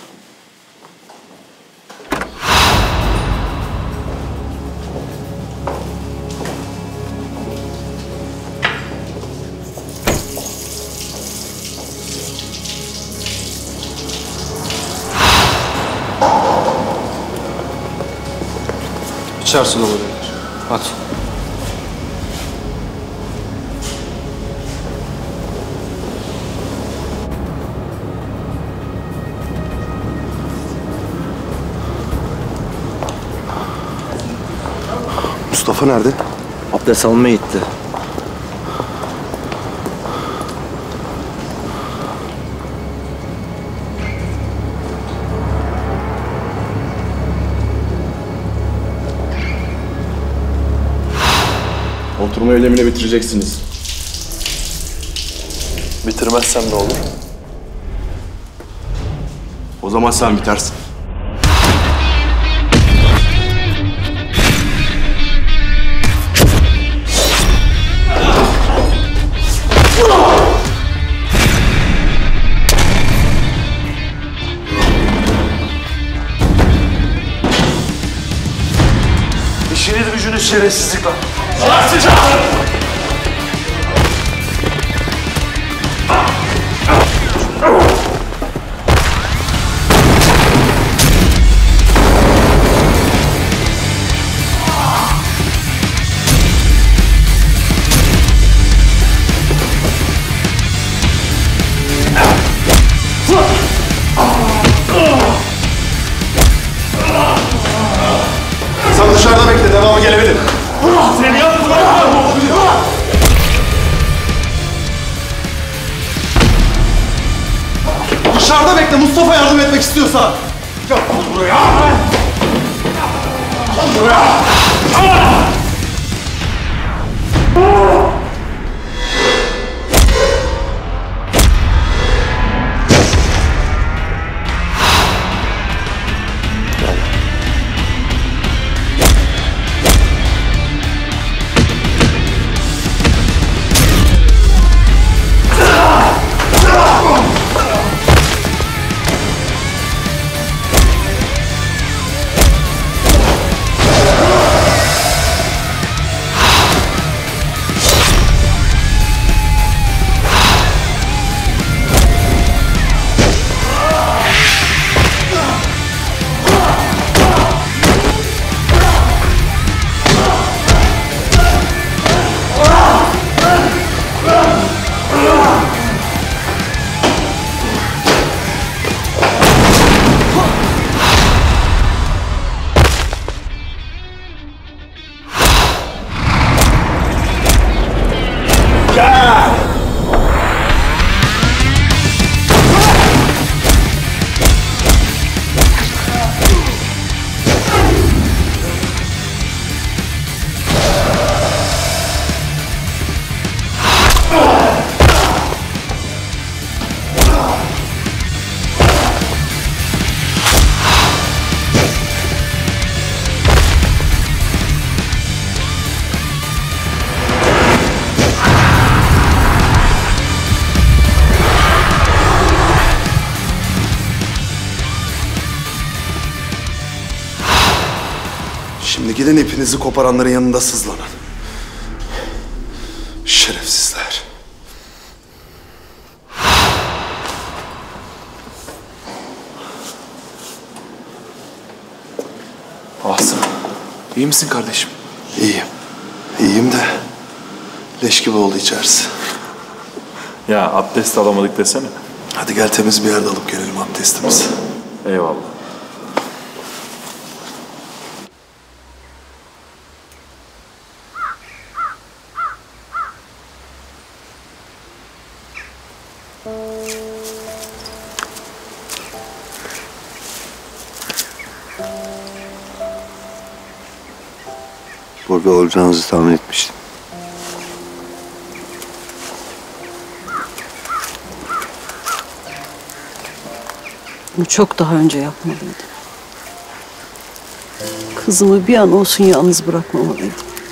İçerisi dolu beyler. Hadi. Mustafa nerede? Abdest almaya gitti. Oturma eylemini bitireceksiniz. Bitirmezsem ne olur? O zaman sen bitersin. İşiniz gücünüz şerefsizlik lan. Sen dışarıda bekle. Mustafa yardım etmek istiyorsa. Gel buraya. Gel buraya. Şimdi gidin ipinizi koparanların yanında sızlanın. Şerefsizler. Asım, iyi misin kardeşim? İyiyim. İyiyim de leş gibi oldu içerisi. Ya abdest alamadık desene. Hadi gel temiz bir yerde alıp gelelim abdestimizi. Eyvallah. Burada olacağınızı tahmin etmiştim. Bunu çok daha önce yapmalıydım. Kızımı bir an olsun yalnız bırakmamalıydım.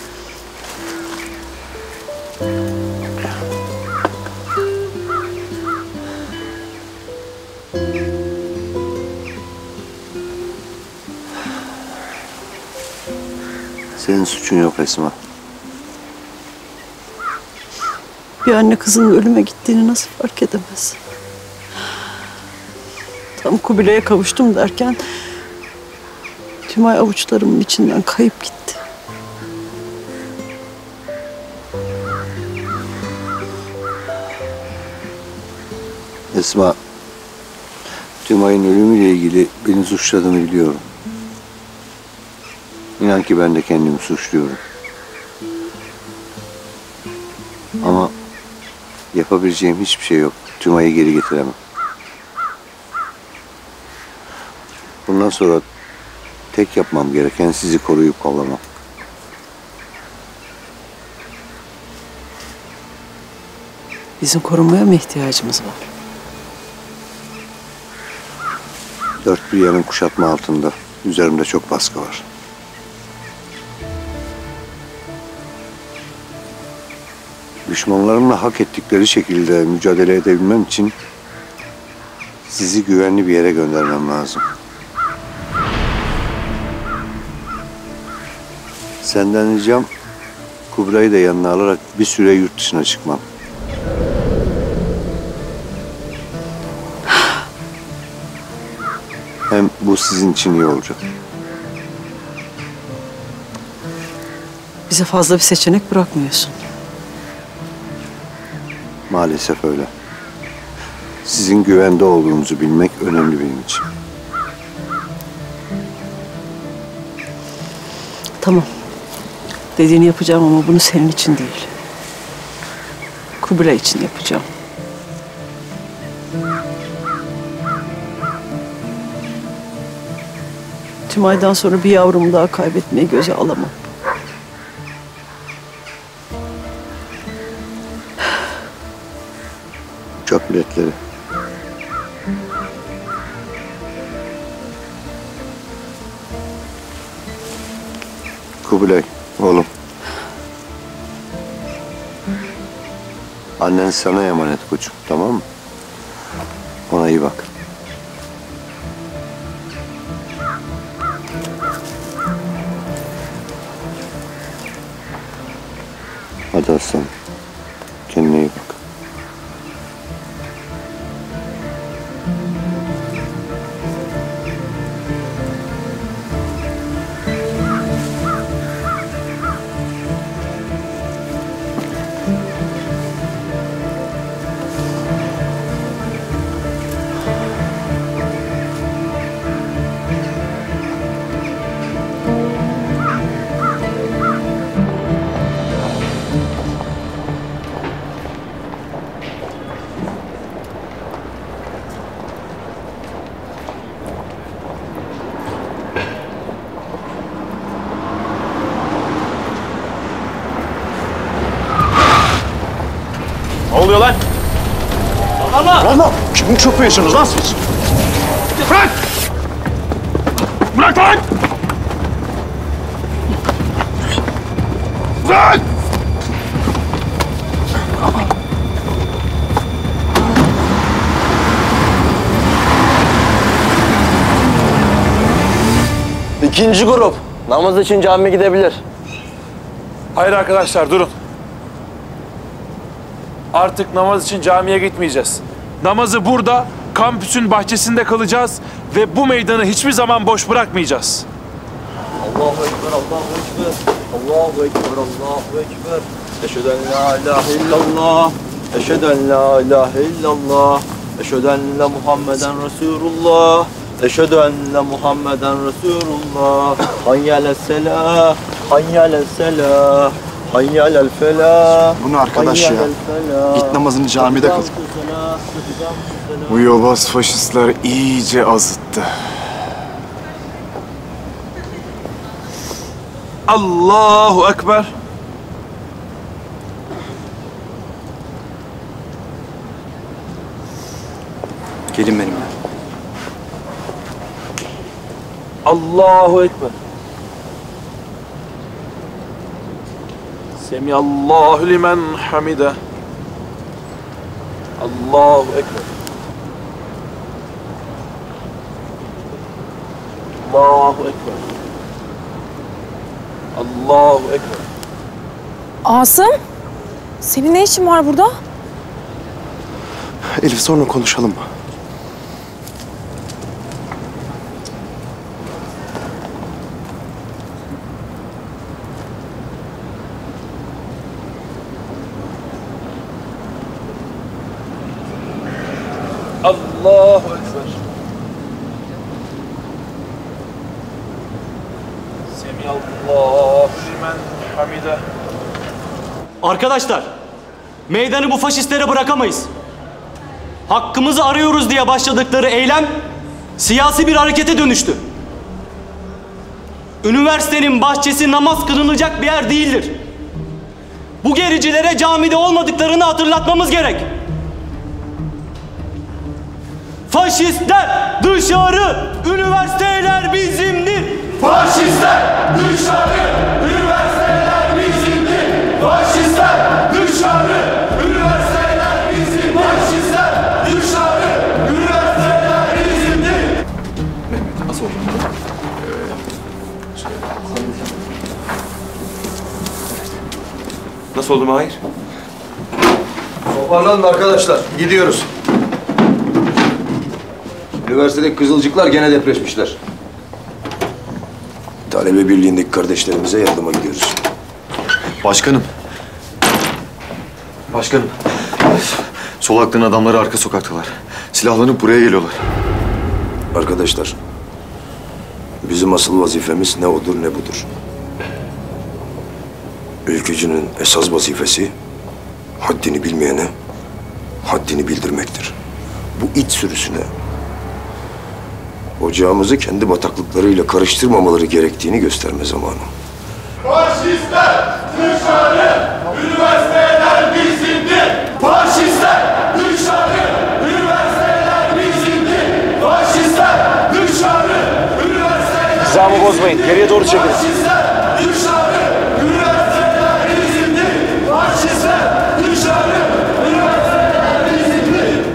Senin suçun yok Esma. Bir anne kızının ölüme gittiğini nasıl fark edemez? Tam Kubilay'a kavuştum derken Tümay avuçlarımın içinden kayıp gitti. Esma, Tümay'ın ölümüyle ilgili beni suçladığını biliyorum. İnan ki ben de kendimi suçluyorum. Ama yapabileceğim hiçbir şey yok. Tümay'ı geri getiremem. Bundan sonra tek yapmam gereken sizi koruyup kollamak. Bizim korunmaya mı ihtiyacımız var? Dört bir yanın kuşatma altında. Üzerimde çok baskı var. Düşmanlarımla hak ettikleri şekilde mücadele edebilmem için sizi güvenli bir yere göndermem lazım. Senden ricam Kubilay'ı da yanına alarak bir süre yurt dışına çıkmam. Hem bu sizin için iyi olacak. Bize fazla bir seçenek bırakmıyorsun. Maalesef öyle. Sizin güvende olduğunuzu bilmek önemli benim için. Tamam. Dediğini yapacağım ama bunu senin için değil. Kubilay için yapacağım. Tümay'dan sonra bir yavrumu daha kaybetmeyi göze alamam. Uçak biletleri. Kubilay, oğlum. Annen sana emanet koçum, tamam mı? Ona iyi bak. Hadi aslanım. Kendine iyi bak. Ne oluyor lan? Allah! Allah! Kimin köpeğisiniz lan siz? Bırak! Bırak lan! Bırak! İkinci grup. Namaz için camiye gidebilir. Hayır arkadaşlar durun. Artık namaz için camiye gitmeyeceğiz. Namazı burada, kampüsün bahçesinde kılacağız ve bu meydanı hiçbir zaman boş bırakmayacağız. Allahu Ekber, Allahu Ekber. Allahu Ekber, Allahu Ekber. Eşhedü en la ilahe illallah. Eşhedü en la ilahe illallah. Eşhedü enne Muhammeden Resulullah. Eşhedü enne Muhammeden Resulullah. Hayyâles selah. Hayyâles selah. Hayyâlel felah. Bu ne arkadaş ya? Git namazını camide kıl. Bu yobaz faşistler iyice azıttı. Allahu Ekber. Gelin benimle. Allahu Ekber. Semiyallahu limen hamide. Allahu Ekber. Allahu Ekber. Allahu Ekber. Asım, senin ne işin var burada? Elif sonra konuşalım mı? Allahu Ekber. Semiyallahu limen hamide. Arkadaşlar, meydanı bu faşistlere bırakamayız. Hakkımızı arıyoruz diye başladıkları eylem siyasi bir harekete dönüştü. Üniversitenin bahçesi namaz kılınacak bir yer değildir. Bu gericilere camide olmadıklarını hatırlatmamız gerek. Faşistler dışarı, üniversiteler bizimdir. Faşistler dışarı, üniversiteler bizimdir. Faşistler dışarı, üniversiteler bizimdir. Faşistler dışarı, üniversiteler bizimdir. Nasıl oldu? Nasıl oldu Mahir? Toparlanın arkadaşlar. Gidiyoruz. Üniversitedeki kızılcıklar gene depreşmişler. Talebe Birliği'ndeki kardeşlerimize yardıma gidiyoruz. Başkanım. Başkanım. Solaklığın adamları arka sokaktalar. Silahlanıp buraya geliyorlar. Arkadaşlar, bizim asıl vazifemiz ne odur ne budur. Ülkücünün esas vazifesi haddini bilmeyene haddini bildirmektir. Bu it sürüsüne ocağımızı kendi bataklıklarıyla karıştırmamaları gerektiğini gösterme zamanı. Faşistler dışarı, üniversiteler bizimdir. Faşistler dışarı, üniversiteler bizimdir. Faşistler dışarı, üniversiteler Hizamı bozmayın, geriye doğru çekilin. Faşistler dışarı, üniversiteler bizimdir. Faşistler dışarı, üniversiteler bizimdir.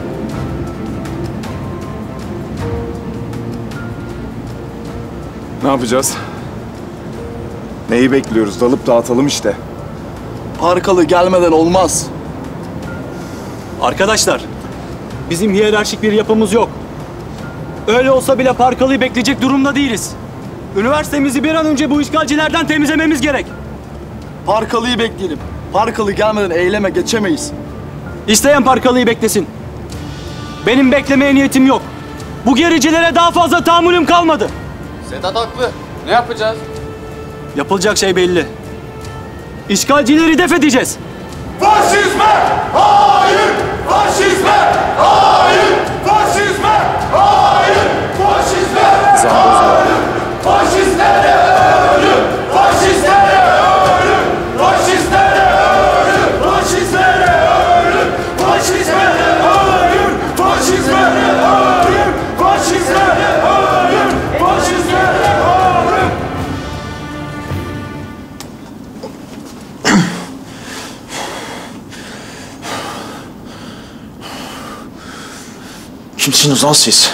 Ne yapacağız? Neyi bekliyoruz? Dalıp dağıtalım işte. Parkalı gelmeden olmaz. Arkadaşlar, bizim hiyerarşik bir yapımız yok. Öyle olsa bile Parkalı'yı bekleyecek durumda değiliz. Üniversitemizi bir an önce bu işgalcilerden temizlememiz gerek. Parkalı'yı bekleyelim. Parkalı gelmeden eyleme geçemeyiz. İsteyen Parkalı'yı beklesin. Benim beklemeye niyetim yok. Bu gericilere daha fazla tahammülüm kalmadı. Sedat haklı. Ne yapacağız? Yapılacak şey belli. İşgalcileri def edeceğiz. Faşizme hayır! Faşizme hayır! Faşizme hayır! Faşizme hayır! Faşistlere ölüm! Faşistlere ölüm! Faşistlere ölüm! Faşistlere ölüm! Faşistlere ölüm! Faşistlere ölüm! Faşistlere ölüm! Faşistlere ölüm! Kimsiniz lan siz?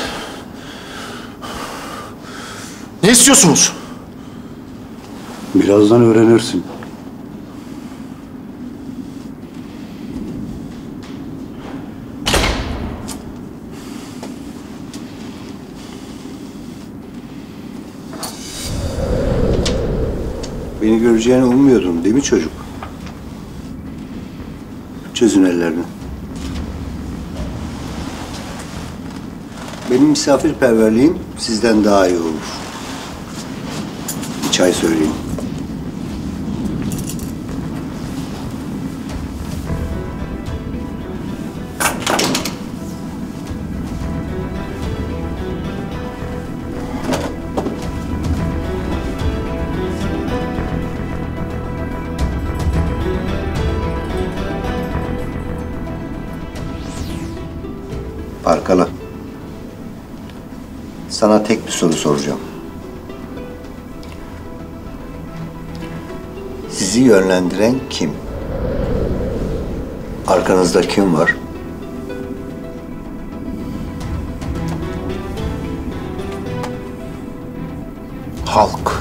Ne istiyorsunuz? Birazdan öğrenirsin. Beni göreceğini ummuyordun değil mi çocuk? Çözün ellerini. Benim misafirperverliğim sizden daha iyi olur. Bir çay söyleyeyim. Parkalı. Sana tek bir soru soracağım. Sizi yönlendiren kim? Arkanızda kim var? Halk.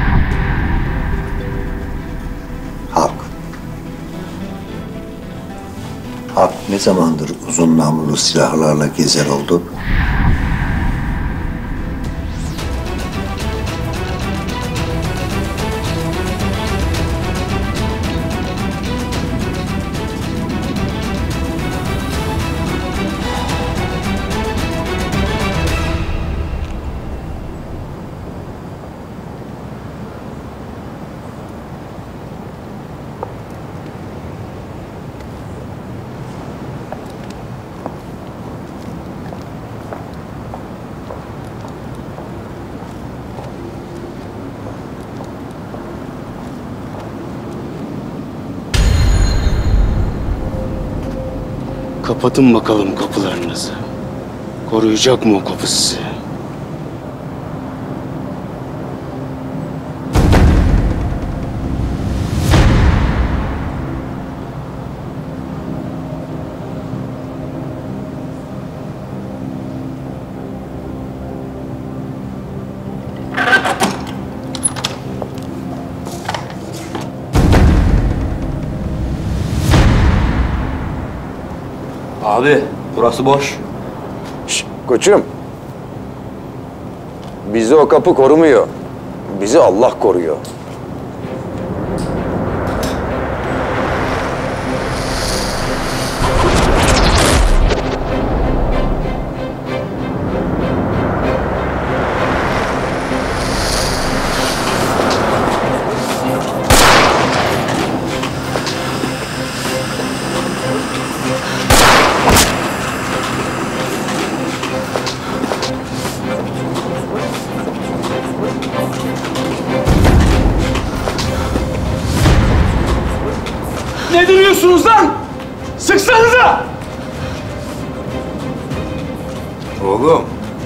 Halk. Halk ne zamandır uzun namlulu silahlarla gezer oldu? Kapatın bakalım kapılarınızı. Koruyacak mı o kapı sizi? Abi, burası boş. Şşt, koçum. Bizi o kapı korumuyor. Bizi Allah koruyor. Ne duruyorsunuz lan? Sıksanıza! Oğlum.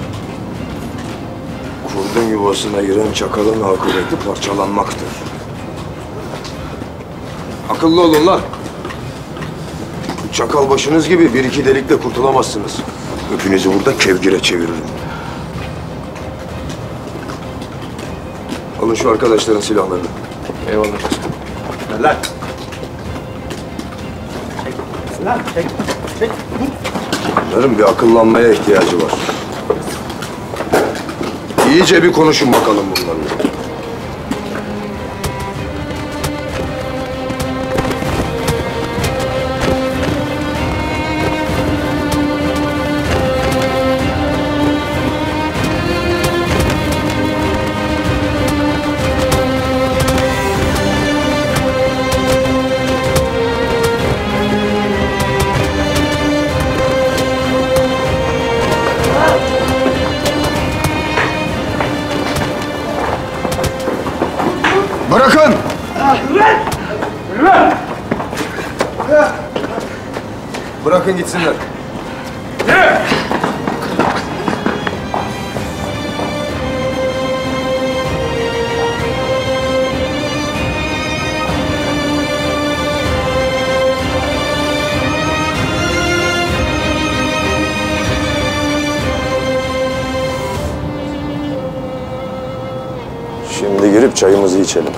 Kurdun yuvasına giren çakalın akıbeti parçalanmaktır. Akıllı olun lan. Çakal başınız gibi bir iki delikle kurtulamazsınız. Hepinizi burada kevgire çeviririm. Alın şu arkadaşların silahlarını. Eyvallah. Ver lan. Lan çek, çek. Bunların bir akıllanmaya ihtiyacı var. İyice bir konuşun bakalım bunlarla. Bırakın! Bırakın gitsinler. Şimdi girip çayımızı içelim.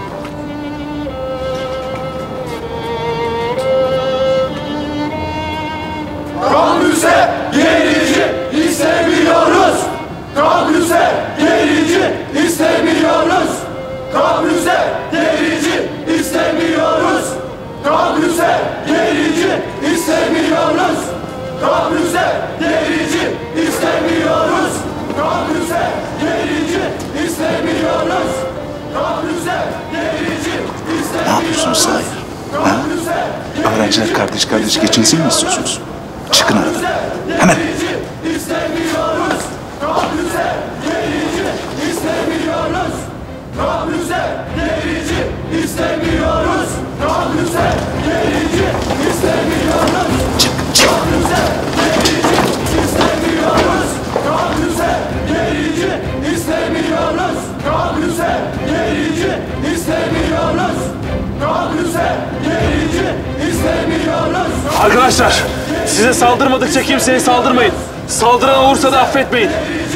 Kampüse gerici istemiyoruz. Kampüse gerici istemiyoruz. Kampüse gerici istemiyoruz. Kampüse gerici istemiyoruz. Kampüse gerici istemiyoruz. Kampüse gerici istemiyoruz. Kampüse gerici istemiyoruz. Ne yapıyorsunuz Zahir? Ha? Öğrenciler kardeş kardeş geçinsin mi istiyorsunuz? Çıkın aradan. Hemen. İstemiyoruz. Kampüse gerici istemiyoruz. Kampüse gerici istemiyoruz. Kampüse gerici istemiyoruz. Kampüse gerici istemiyoruz. Kampüse gerici istemiyoruz. Kampüse gerici istemiyoruz. Kampüse gerici istemiyoruz. Arkadaşlar, size saldırmadıkça kimseye saldırmayın. Saldıran olursa da affetmeyin.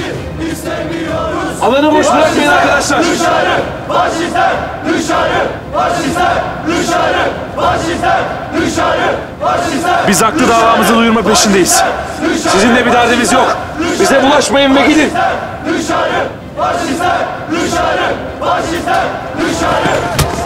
Alanı boş bırakmayın arkadaşlar. Dışarı, faşistler, dışarı, faşistler, dışarı, faşistler, dışarı, faşistler. Biz haklı davamızı duyurma peşindeyiz. Sizinle bir derdimiz yok. Bize bulaşmayın ve gidin. Dışarı, faşistler, dışarı, faşistler, dışarı.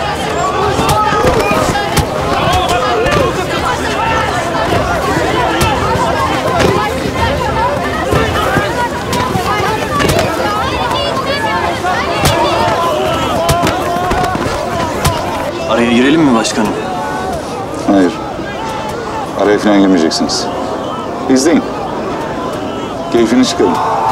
Araya girelim mi başkanım? Hayır. Araya falan girmeyeceksiniz. İzleyin. Keyfini çıkarın.